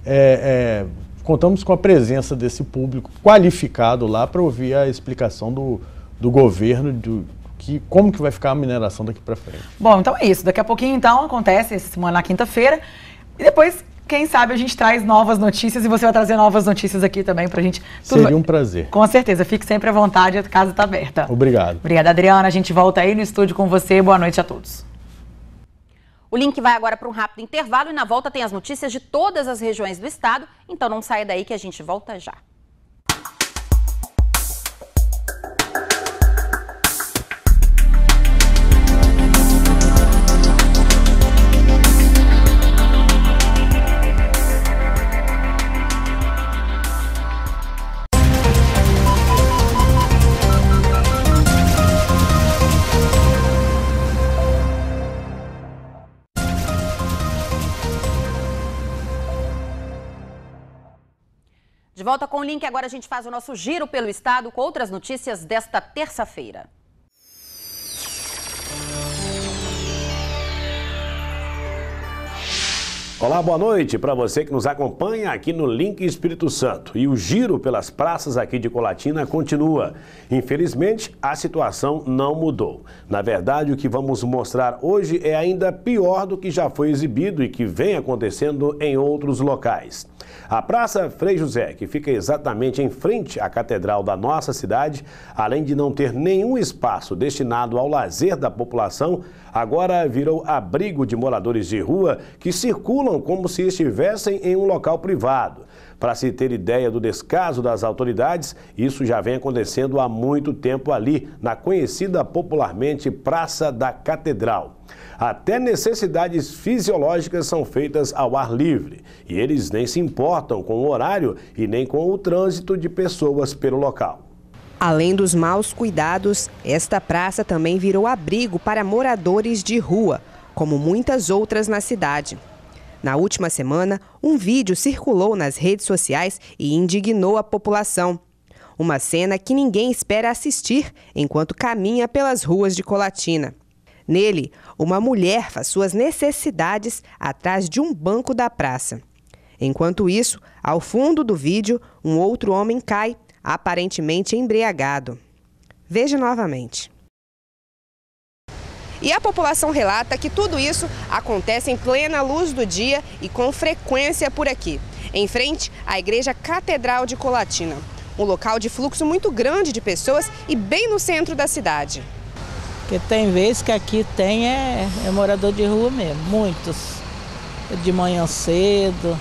É, é, contamos com a presença desse público qualificado lá para ouvir a explicação do, do governo do, que, como que vai ficar a mineração daqui para frente. Bom, então é isso. Daqui a pouquinho, então, acontece essa semana na quinta-feira. E depois, quem sabe, a gente traz novas notícias e você vai trazer novas notícias aqui também para a gente. Tudo Seria um prazer. Com certeza. Fique sempre à vontade, a casa está aberta. Obrigado. Obrigada, Adriana. A gente volta aí no estúdio com você. Boa noite a todos. O link vai agora para um rápido intervalo e na volta tem as notícias de todas as regiões do estado. Então não saia daí que a gente volta já. volta com o link, agora a gente faz o nosso giro pelo estado com outras notícias desta terça-feira. Olá, boa noite para você que nos acompanha aqui no Link Espírito Santo. E o giro pelas praças aqui de Colatina continua. Infelizmente, a situação não mudou. Na verdade, o que vamos mostrar hoje é ainda pior do que já foi exibido e que vem acontecendo em outros locais. A Praça Frei José, que fica exatamente em frente à Catedral da nossa cidade, além de não ter nenhum espaço destinado ao lazer da população, agora virou abrigo de moradores de rua que circulam como se estivessem em um local privado. Para se ter ideia do descaso das autoridades, isso já vem acontecendo há muito tempo ali, na conhecida popularmente Praça da Catedral. Até necessidades fisiológicas são feitas ao ar livre e eles nem se importam com o horário e nem com o trânsito de pessoas pelo local. Além dos maus cuidados, esta praça também virou abrigo para moradores de rua, como muitas outras na cidade. Na última semana, um vídeo circulou nas redes sociais e indignou a população. Uma cena que ninguém espera assistir enquanto caminha pelas ruas de Colatina. Nele, uma mulher faz suas necessidades atrás de um banco da praça. Enquanto isso, ao fundo do vídeo, um outro homem cai, aparentemente embriagado. Veja novamente. E a população relata que tudo isso acontece em plena luz do dia e com frequência por aqui, em frente à Igreja Catedral de Colatina, um local de fluxo muito grande de pessoas e bem no centro da cidade. Porque tem vezes que aqui tem é, é morador de rua mesmo, muitos. De manhã cedo,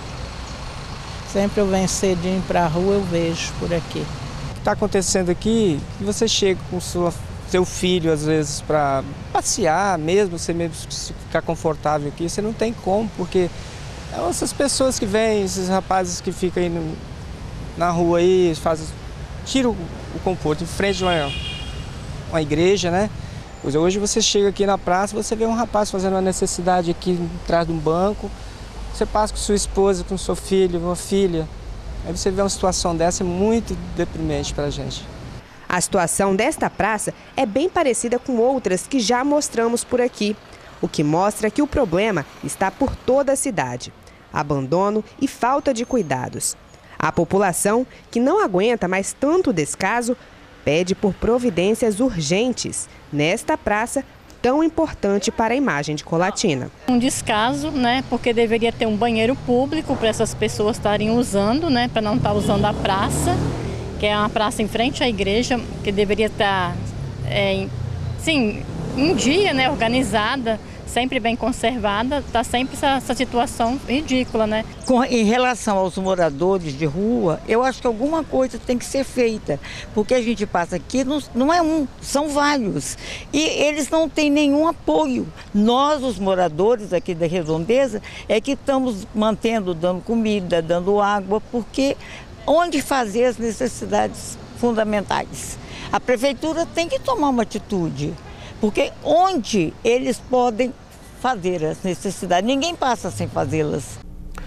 sempre eu venho cedinho para a rua, eu vejo por aqui. O que está acontecendo aqui, você chega com sua, seu filho às vezes para passear mesmo, você mesmo ficar confortável aqui, você não tem como, porque essas pessoas que vêm, esses rapazes que ficam aí no, na rua aí, fazem, tiram o conforto em frente de uma, uma igreja, né? Hoje você chega aqui na praça, você vê um rapaz fazendo uma necessidade aqui atrás de um banco, você passa com sua esposa, com seu filho, uma filha, aí você vê uma situação dessa muito deprimente para a gente. A situação desta praça é bem parecida com outras que já mostramos por aqui, o que mostra que o problema está por toda a cidade. Abandono e falta de cuidados. A população, que não aguenta mais tanto descaso, pede por providências urgentes nesta praça tão importante para a imagem de Colatina. Um descaso, né, porque deveria ter um banheiro público para essas pessoas estarem usando, né, para não estar usando a praça, que é uma praça em frente à igreja, que deveria estar, é, sim, em dia, né, organizada, sempre bem conservada, está sempre essa, essa situação ridícula, né? Com, em relação aos moradores de rua, eu acho que alguma coisa tem que ser feita, porque a gente passa aqui, não, não é um, são vários, e eles não têm nenhum apoio. Nós, os moradores aqui da Redondeza, é que estamos mantendo, dando comida, dando água, porque onde fazer as necessidades fundamentais? A prefeitura tem que tomar uma atitude, porque onde eles podem fazer as necessidades, ninguém passa sem fazê-las.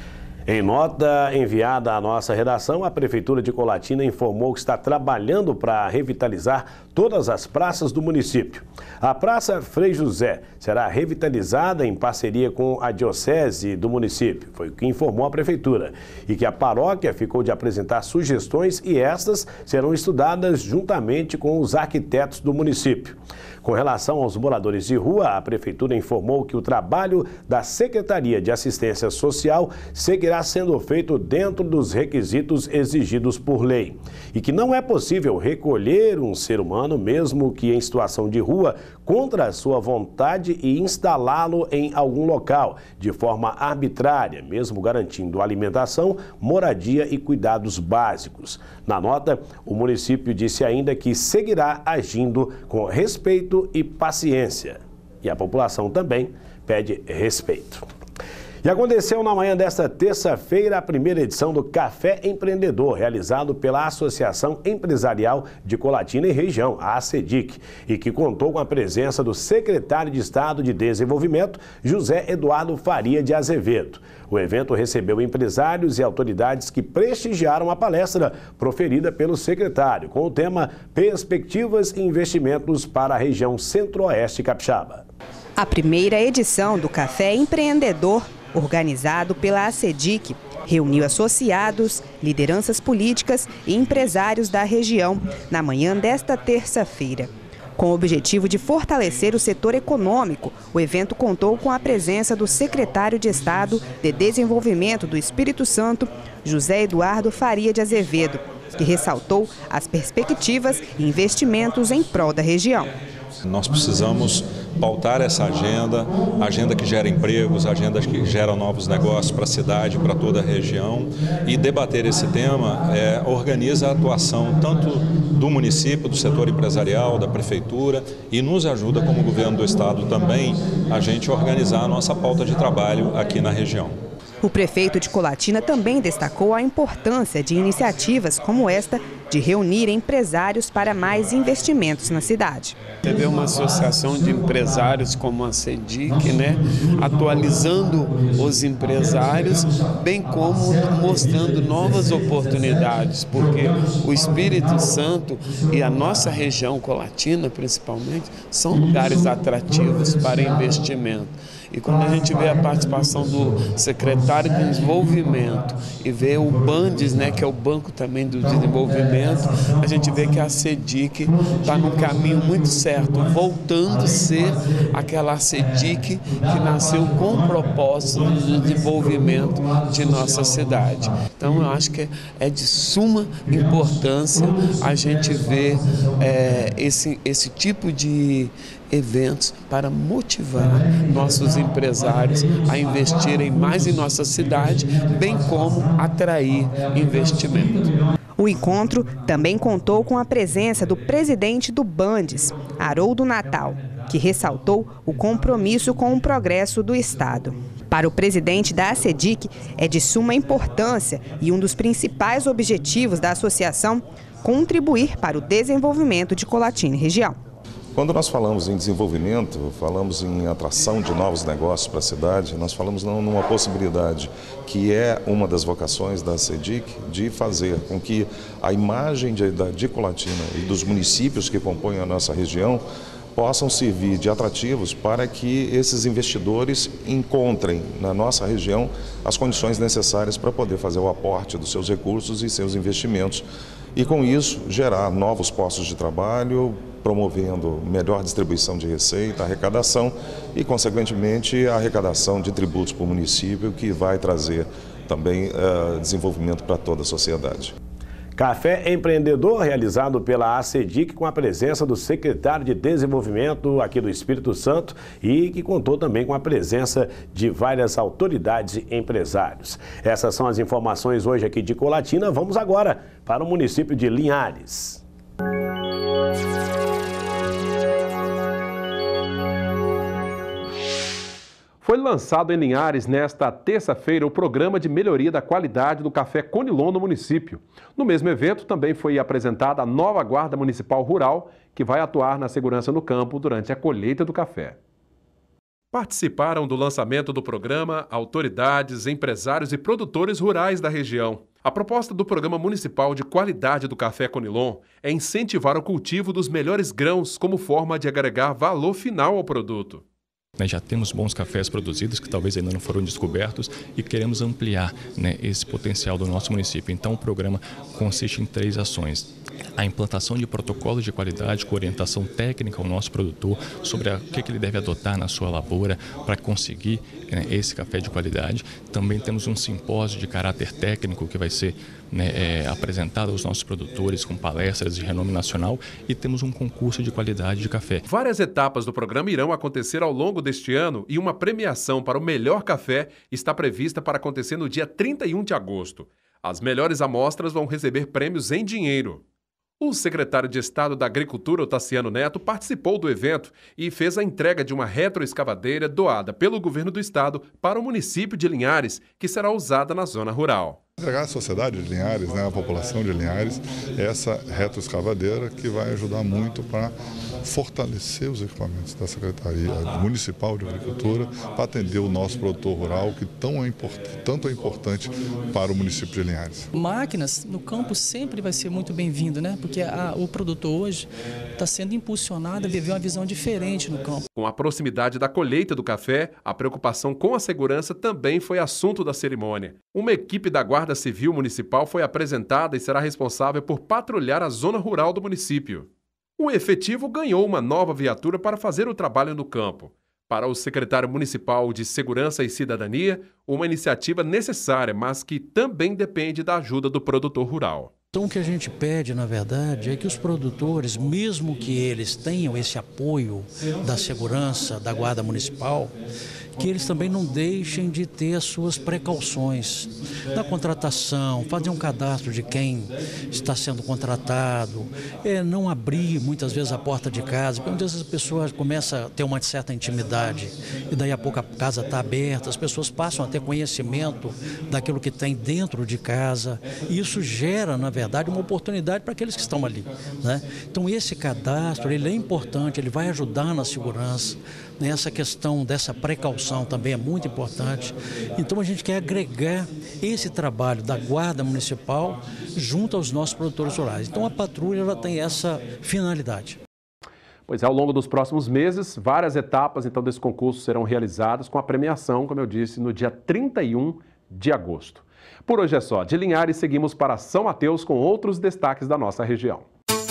Em nota enviada à nossa redação, a Prefeitura de Colatina informou que está trabalhando para revitalizar todas as praças do município. A Praça Frei José será revitalizada em parceria com a Diocese do município, foi o que informou a Prefeitura, e que a paróquia ficou de apresentar sugestões e estas serão estudadas juntamente com os arquitetos do município. Com relação aos moradores de rua, a Prefeitura informou que o trabalho da Secretaria de Assistência Social seguirá sendo feito dentro dos requisitos exigidos por lei e que não é possível recolher um ser humano, mesmo que em situação de rua, contra a sua vontade e instalá-lo em algum local, de forma arbitrária, mesmo garantindo alimentação, moradia e cuidados básicos. Na nota, o município disse ainda que seguirá agindo com respeito e paciência. E a população também pede respeito. E aconteceu na manhã desta terça-feira a primeira edição do Café Empreendedor, realizado pela Associação Empresarial de Colatina e Região, a ACEDIC, e que contou com a presença do secretário de Estado de Desenvolvimento, José Eduardo Faria de Azevedo. O evento recebeu empresários e autoridades que prestigiaram a palestra proferida pelo secretário, com o tema Perspectivas e Investimentos para a região Centro-Oeste Capixaba. A primeira edição do Café Empreendedor, organizado pela ACEDIC, reuniu associados, lideranças políticas e empresários da região na manhã desta terça-feira. Com o objetivo de fortalecer o setor econômico, o evento contou com a presença do secretário de Estado de Desenvolvimento do Espírito Santo, José Eduardo Faria de Azevedo, que ressaltou as perspectivas e investimentos em prol da região. Nós precisamos pautar essa agenda, agenda que gera empregos, agenda que gera novos negócios para a cidade, para toda a região, e debater esse tema é, organiza a atuação tanto do município, do setor empresarial, da prefeitura, e nos ajuda como governo do estado também a gente organizar a nossa pauta de trabalho aqui na região. O prefeito de Colatina também destacou a importância de iniciativas como esta de reunir empresários para mais investimentos na cidade. Teve uma associação de empresários como a ACEDIC, né, atualizando os empresários, bem como mostrando novas oportunidades, porque o Espírito Santo e a nossa região Colatina, principalmente, são lugares atrativos para investimento. E quando a gente vê a participação do secretário de Desenvolvimento e vê o Bandes, né, que é o Banco também do Desenvolvimento, a gente vê que a ACEDIC está num caminho muito certo, voltando a ser aquela ACEDIC que nasceu com o propósito de desenvolvimento de nossa cidade. Então, eu acho que é de suma importância a gente ver é, esse, esse tipo de eventos para motivar nossos empresários a investirem mais em nossa cidade, bem como atrair investimento. O encontro também contou com a presença do presidente do Bandes, Haroldo Natal, que ressaltou o compromisso com o progresso do Estado. Para o presidente da ACEDIC, é de suma importância e um dos principais objetivos da associação contribuir para o desenvolvimento de Colatina e região. Quando nós falamos em desenvolvimento, falamos em atração de novos negócios para a cidade, nós falamos numa possibilidade que é uma das vocações da ACEDIC de fazer com que a imagem de, de Colatina e dos municípios que compõem a nossa região possam servir de atrativos para que esses investidores encontrem na nossa região as condições necessárias para poder fazer o aporte dos seus recursos e seus investimentos e, com isso, gerar novos postos de trabalho, promovendo melhor distribuição de receita, arrecadação e, consequentemente, a arrecadação de tributos para o município, que vai trazer também uh, desenvolvimento para toda a sociedade. Café Empreendedor, realizado pela ACEDIC, com a presença do secretário de Desenvolvimento aqui do Espírito Santo e que contou também com a presença de várias autoridades e empresários. Essas são as informações hoje aqui de Colatina. Vamos agora para o município de Linhares. Foi lançado em Linhares nesta terça-feira o programa de melhoria da qualidade do café Conilon no município. No mesmo evento também foi apresentada a nova Guarda Municipal Rural, que vai atuar na segurança no campo durante a colheita do café. Participaram do lançamento do programa autoridades, empresários e produtores rurais da região. A proposta do Programa Municipal de Qualidade do Café Conilon é incentivar o cultivo dos melhores grãos como forma de agregar valor final ao produto. Já temos bons cafés produzidos que talvez ainda não foram descobertos e queremos ampliar, né, esse potencial do nosso município. Então, o programa consiste em três ações. A implantação de protocolos de qualidade com orientação técnica ao nosso produtor sobre o que, que ele deve adotar na sua lavoura para conseguir, né, esse café de qualidade. Também temos um simpósio de caráter técnico que vai ser, né, é, apresentado aos nossos produtores com palestras de renome nacional e temos um concurso de qualidade de café. Várias etapas do programa irão acontecer ao longo deste ano e uma premiação para o melhor café está prevista para acontecer no dia trinta e um de agosto. As melhores amostras vão receber prêmios em dinheiro. O secretário de Estado da Agricultura, Otaciano Neto, participou do evento e fez a entrega de uma retroescavadeira doada pelo governo do estado para o município de Linhares, que será usada na zona rural. Entregar à sociedade de Linhares, né, à população de Linhares, essa retroescavadeira que vai ajudar muito para fortalecer os equipamentos da Secretaria Municipal de Agricultura para atender o nosso produtor rural, que tão é import, tanto é importante para o município de Linhares. Máquinas no campo sempre vai ser muito bem-vindo, né? Porque a, o produtor hoje está sendo impulsionado a viver uma visão diferente no campo. Com a proximidade da colheita do café, a preocupação com a segurança também foi assunto da cerimônia. Uma equipe da Guarda Civil Municipal foi apresentada e será responsável por patrulhar a zona rural do município. O efetivo ganhou uma nova viatura para fazer o trabalho no campo. Para o secretário municipal de Segurança e Cidadania, uma iniciativa necessária, mas que também depende da ajuda do produtor rural. Então o que a gente pede, na verdade, é que os produtores, mesmo que eles tenham esse apoio da segurança, da Guarda Municipal, que eles também não deixem de ter as suas precauções na contratação, fazer um cadastro de quem está sendo contratado, é, não abrir muitas vezes a porta de casa, porque muitas vezes a pessoa começa a ter uma certa intimidade e daí a pouco a casa está aberta, as pessoas passam a ter conhecimento daquilo que tem dentro de casa e isso gera, na verdade, uma oportunidade para aqueles que estão ali, né? Então esse cadastro, ele é importante, ele vai ajudar na segurança. Essa questão dessa precaução também é muito importante. Então a gente quer agregar esse trabalho da Guarda Municipal junto aos nossos produtores rurais. Então a patrulha ela tem essa finalidade. Pois é, ao longo dos próximos meses, várias etapas então desse concurso serão realizadas com a premiação, como eu disse, no dia trinta e um de agosto. Por hoje é só. De Linhares, seguimos para São Mateus com outros destaques da nossa região.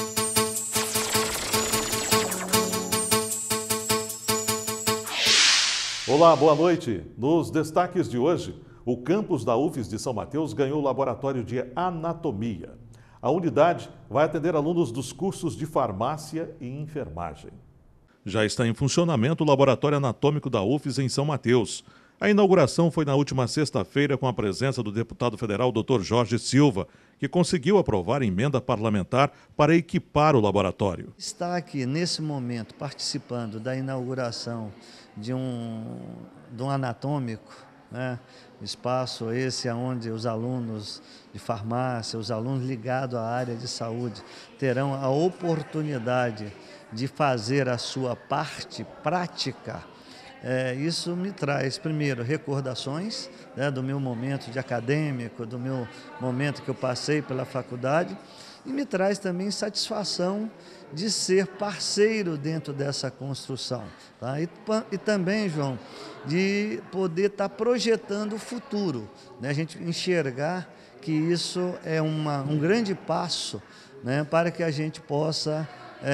Olá, boa noite. Nos destaques de hoje, o campus da U F S de São Mateus ganhou o laboratório de anatomia. A unidade vai atender alunos dos cursos de farmácia e enfermagem. Já está em funcionamento o laboratório anatômico da U F S em São Mateus. A inauguração foi na última sexta-feira com a presença do deputado federal doutor Jorge Silva, que conseguiu aprovar emenda parlamentar para equipar o laboratório. Está aqui, nesse momento, participando da inauguração de um, de um anatômico, né? Espaço esse onde os alunos de farmácia, os alunos ligados à área de saúde, terão a oportunidade de fazer a sua parte prática. É, isso me traz, primeiro, recordações, né, do meu momento de acadêmico, do meu momento que eu passei pela faculdade, e me traz também satisfação de ser parceiro dentro dessa construção. Tá? E, e também, João, de poder estar projetando o futuro, né? A gente enxergar que isso é uma, um grande passo, né, para que a gente possa,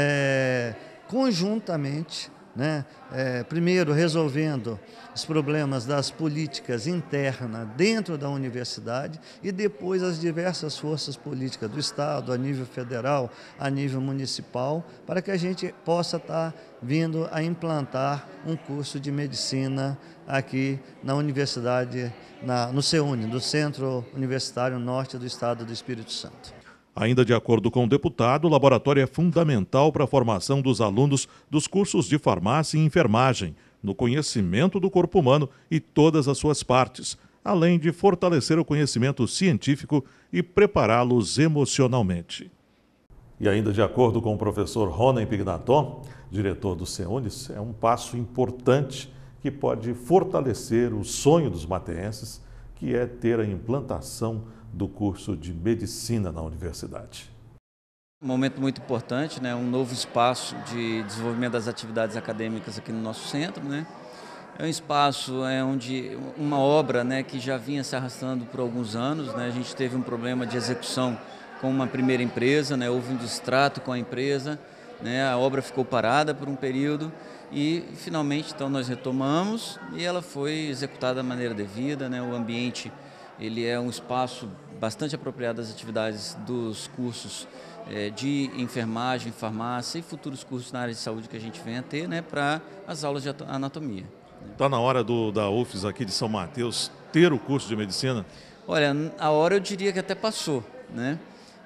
é, conjuntamente, né, é, primeiro resolvendo os problemas das políticas internas dentro da universidade e depois as diversas forças políticas do Estado, a nível federal, a nível municipal, para que a gente possa estar vindo a implantar um curso de medicina aqui na universidade, na, no CEUNI, do Centro Universitário Norte do Estado do Espírito Santo. Ainda de acordo com o deputado, o laboratório é fundamental para a formação dos alunos dos cursos de farmácia e enfermagem, no conhecimento do corpo humano e todas as suas partes, além de fortalecer o conhecimento científico e prepará-los emocionalmente. E ainda de acordo com o professor Ronen Pignaton, diretor do CEUNIS, é um passo importante que pode fortalecer o sonho dos mateenses, que é ter a implantação do curso de medicina na universidade. Um momento muito importante, né? Um novo espaço de desenvolvimento das atividades acadêmicas aqui no nosso centro, né? É um espaço é, onde uma obra, né, que já vinha se arrastando por alguns anos, né? A gente teve um problema de execução com uma primeira empresa, né? Houve um distrato com a empresa, né? A obra ficou parada por um período e finalmente então nós retomamos e ela foi executada da maneira devida, né? O ambiente ele é um espaço bastante apropriado às atividades dos cursos é, de enfermagem, farmácia e futuros cursos na área de saúde que a gente vem a ter, né, para as aulas de anatomia. Está na hora do, da U F S aqui de São Mateus ter o curso de medicina? Olha, a hora eu diria que até passou, né?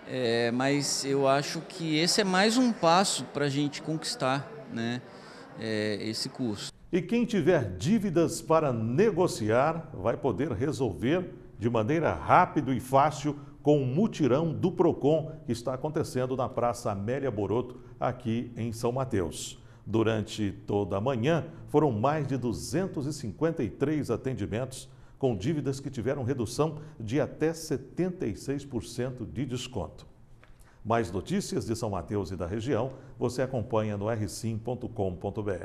É, mas eu acho que esse é mais um passo para a gente conquistar, né, é, esse curso. E quem tiver dívidas para negociar vai poder resolver de maneira rápida e fácil com o mutirão do Procon que está acontecendo na Praça Amélia Boroto, aqui em São Mateus. Durante toda a manhã, foram mais de duzentos e cinquenta e três atendimentos com dívidas que tiveram redução de até setenta e seis por cento de desconto. Mais notícias de São Mateus e da região você acompanha no r sim ponto com ponto br.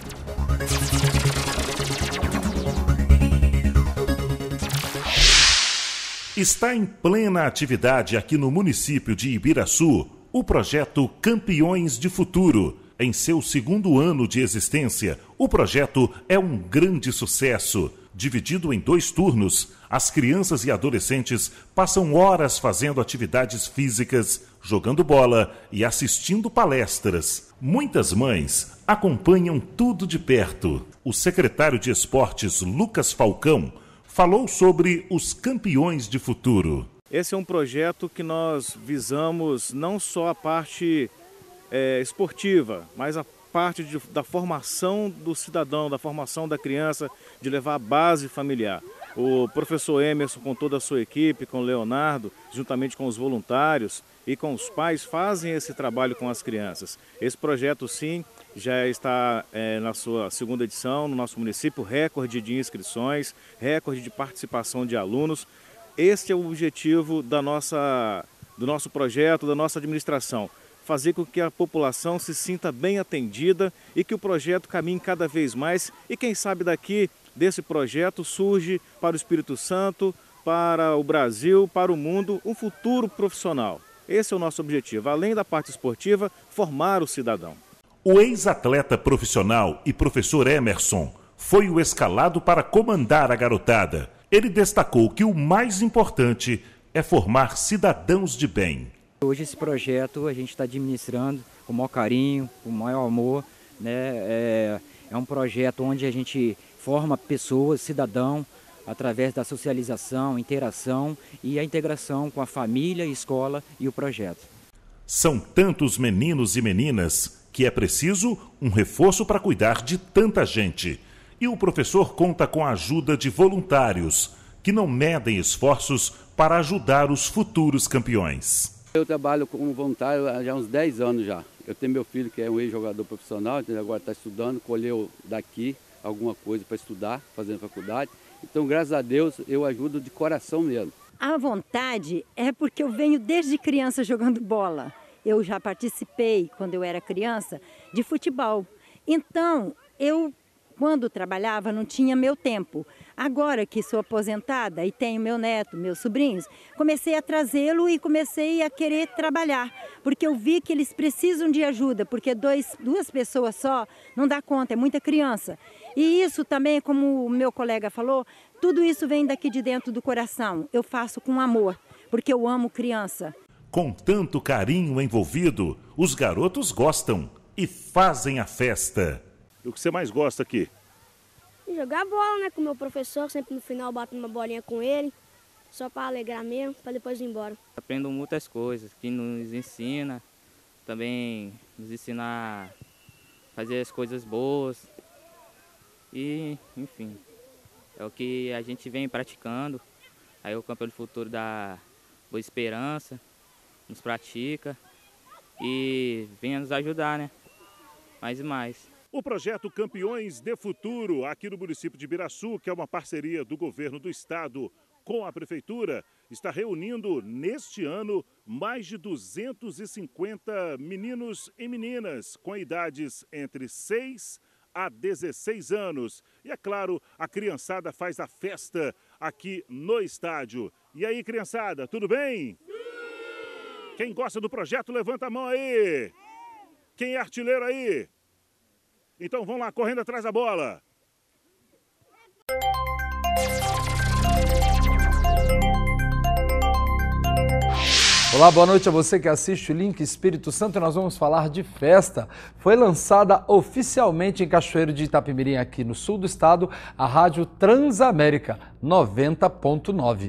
Está em plena atividade aqui no município de Ibiraçu o projeto Campeões de Futuro. Em seu segundo ano de existência, o projeto é um grande sucesso. Dividido em dois turnos, as crianças e adolescentes passam horas fazendo atividades físicas, jogando bola e assistindo palestras. Muitas mães acompanham tudo de perto. O secretário de Esportes, Lucas Falcão, falou sobre os Campeões de Futuro. Esse é um projeto que nós visamos não só a parte é, esportiva, mas a parte de, da formação do cidadão, da formação da criança, de levar a base familiar. O professor Emerson, com toda a sua equipe, com o Leonardo, juntamente com os voluntários e com os pais, fazem esse trabalho com as crianças. Esse projeto, sim, já está é, na sua segunda edição no nosso município, recorde de inscrições, recorde de participação de alunos. Este é o objetivo da nossa, do nosso projeto, da nossa administração. Fazer com que a população se sinta bem atendida e que o projeto caminhe cada vez mais. E quem sabe daqui desse projeto surge para o Espírito Santo, para o Brasil, para o mundo, um futuro profissional. Esse é o nosso objetivo, além da parte esportiva, formar o cidadão. O ex-atleta profissional e professor Emerson foi o escalado para comandar a garotada. Ele destacou que o mais importante é formar cidadãos de bem. Hoje esse projeto a gente está administrando com o maior carinho, com o maior amor, né? É, é um projeto onde a gente forma pessoas, cidadão, através da socialização, interação e a integração com a família, escola e o projeto. São tantos meninos e meninas que é preciso um reforço para cuidar de tanta gente. E o professor conta com a ajuda de voluntários que não medem esforços para ajudar os futuros campeões. Eu trabalho como voluntário há já uns dez anos já. Eu tenho meu filho que é um ex-jogador profissional, então agora está estudando, colheu daqui alguma coisa para estudar, fazendo faculdade. Então, graças a Deus, eu ajudo de coração mesmo. A vontade é porque eu venho desde criança jogando bola. Eu já participei, quando eu era criança, de futebol. Então, eu, quando trabalhava, não tinha meu tempo. Agora que sou aposentada e tenho meu neto, meus sobrinhos, comecei a trazê-lo e comecei a querer trabalhar, porque eu vi que eles precisam de ajuda, porque dois, duas pessoas só não dá conta, é muita criança. E isso também, como o meu colega falou, tudo isso vem daqui de dentro do coração. Eu faço com amor, porque eu amo criança. Com tanto carinho envolvido, os garotos gostam e fazem a festa. O que você mais gosta aqui? Jogar bola, né, com o meu professor, sempre no final bato uma bolinha com ele, só para alegrar mesmo, para depois ir embora. Aprendo muitas coisas, que nos ensina, também nos ensina a fazer as coisas boas e, enfim, é o que a gente vem praticando. Aí o Campeão do Futuro da Boa Esperança nos pratica e vem nos ajudar, né, mais e mais. O projeto Campeões de Futuro, aqui no município de Ibiraçu, que é uma parceria do governo do estado com a prefeitura, está reunindo neste ano mais de duzentos e cinquenta meninos e meninas com idades entre seis a dezesseis anos. E é claro, a criançada faz a festa aqui no estádio. E aí, criançada, tudo bem? Quem gosta do projeto, levanta a mão aí. Quem é artilheiro aí? Então vamos lá, correndo atrás da bola. Olá, boa noite a você que assiste o Link Espírito Santo e nós vamos falar de festa. Foi lançada oficialmente em Cachoeiro de Itapemirim, aqui no sul do estado, a Rádio Transamérica noventa ponto nove.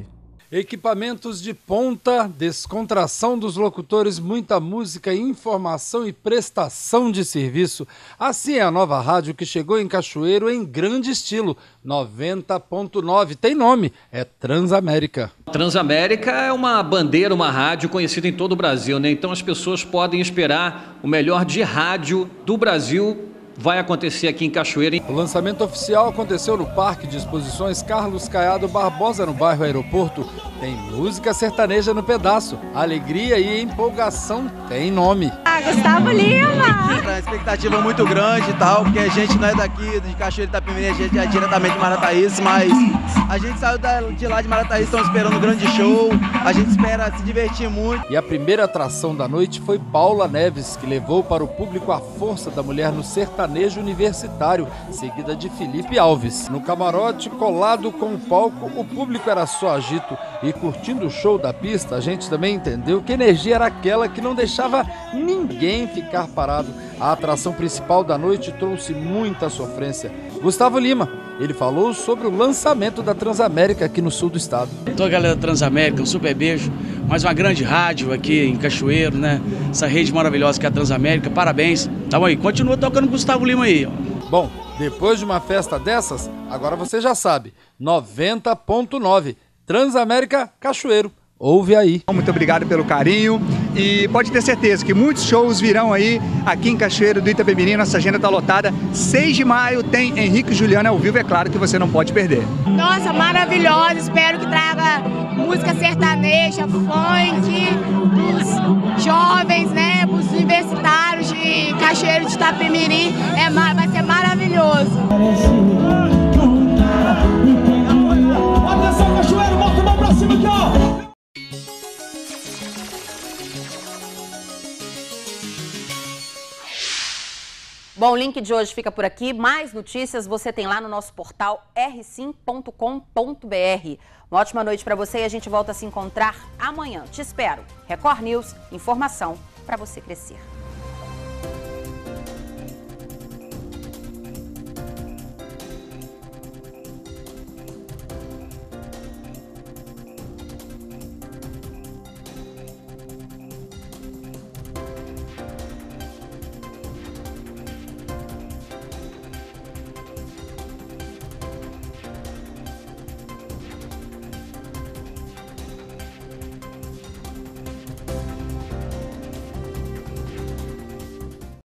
Equipamentos de ponta, descontração dos locutores, muita música, informação e prestação de serviço. Assim é a nova rádio que chegou em Cachoeiro em grande estilo. noventa ponto nove, tem nome, é Transamérica. Transamérica é uma bandeira, uma rádio conhecida em todo o Brasil, né? Então as pessoas podem esperar o melhor de rádio do Brasil. Vai acontecer aqui em Cachoeira. O lançamento oficial aconteceu no Parque de Exposições Carlos Caiado Barbosa, no bairro Aeroporto. Tem música sertaneja no pedaço. Alegria e empolgação tem nome. Ah, Gustavo Lima! A expectativa é muito grande e tal, porque a gente não é daqui, de Cachoeira de Itapemirim, a gente é diretamente de Marataízes, mas a gente saiu de lá de Marataízes, estão esperando um grande show, a gente espera se divertir muito. E a primeira atração da noite foi Paula Neves, que levou para o público a força da mulher no sertanejo universitário, seguida de Felipe Alves. No camarote, colado com o palco, o público era só agito. E curtindo o show da pista, a gente também entendeu que a energia era aquela que não deixava ninguém ficar parado. A atração principal da noite trouxe muita sofrência. Gustavo Lima, ele falou sobre o lançamento da Transamérica aqui no sul do estado. Toda a galera da Transamérica, um super beijo. Mais uma grande rádio aqui em Cachoeiro, né? Essa rede maravilhosa que é a Transamérica. Parabéns. Tamo aí, continua tocando Gustavo Lima aí. Bom, depois de uma festa dessas, agora você já sabe, noventa ponto nove. Transamérica Cachoeiro. Ouve aí. Muito obrigado pelo carinho e pode ter certeza que muitos shows virão aí aqui em Cachoeiro do Itapemirim. Nossa agenda está lotada. seis de maio tem Henrique e Juliana ao vivo, é claro que você não pode perder. Nossa, maravilhosa. Espero que traga música sertaneja, funk, dos jovens, né, os universitários de Cachoeiro de Itapemirim. É, vai ser maravilhoso. Atenção, Cachoeiro, bota a mão pra cima aqui, ó! Bom, o link de hoje fica por aqui. Mais notícias você tem lá no nosso portal r sim ponto com ponto br. Uma ótima noite para você e a gente volta a se encontrar amanhã. Te espero. Record News, informação para você crescer.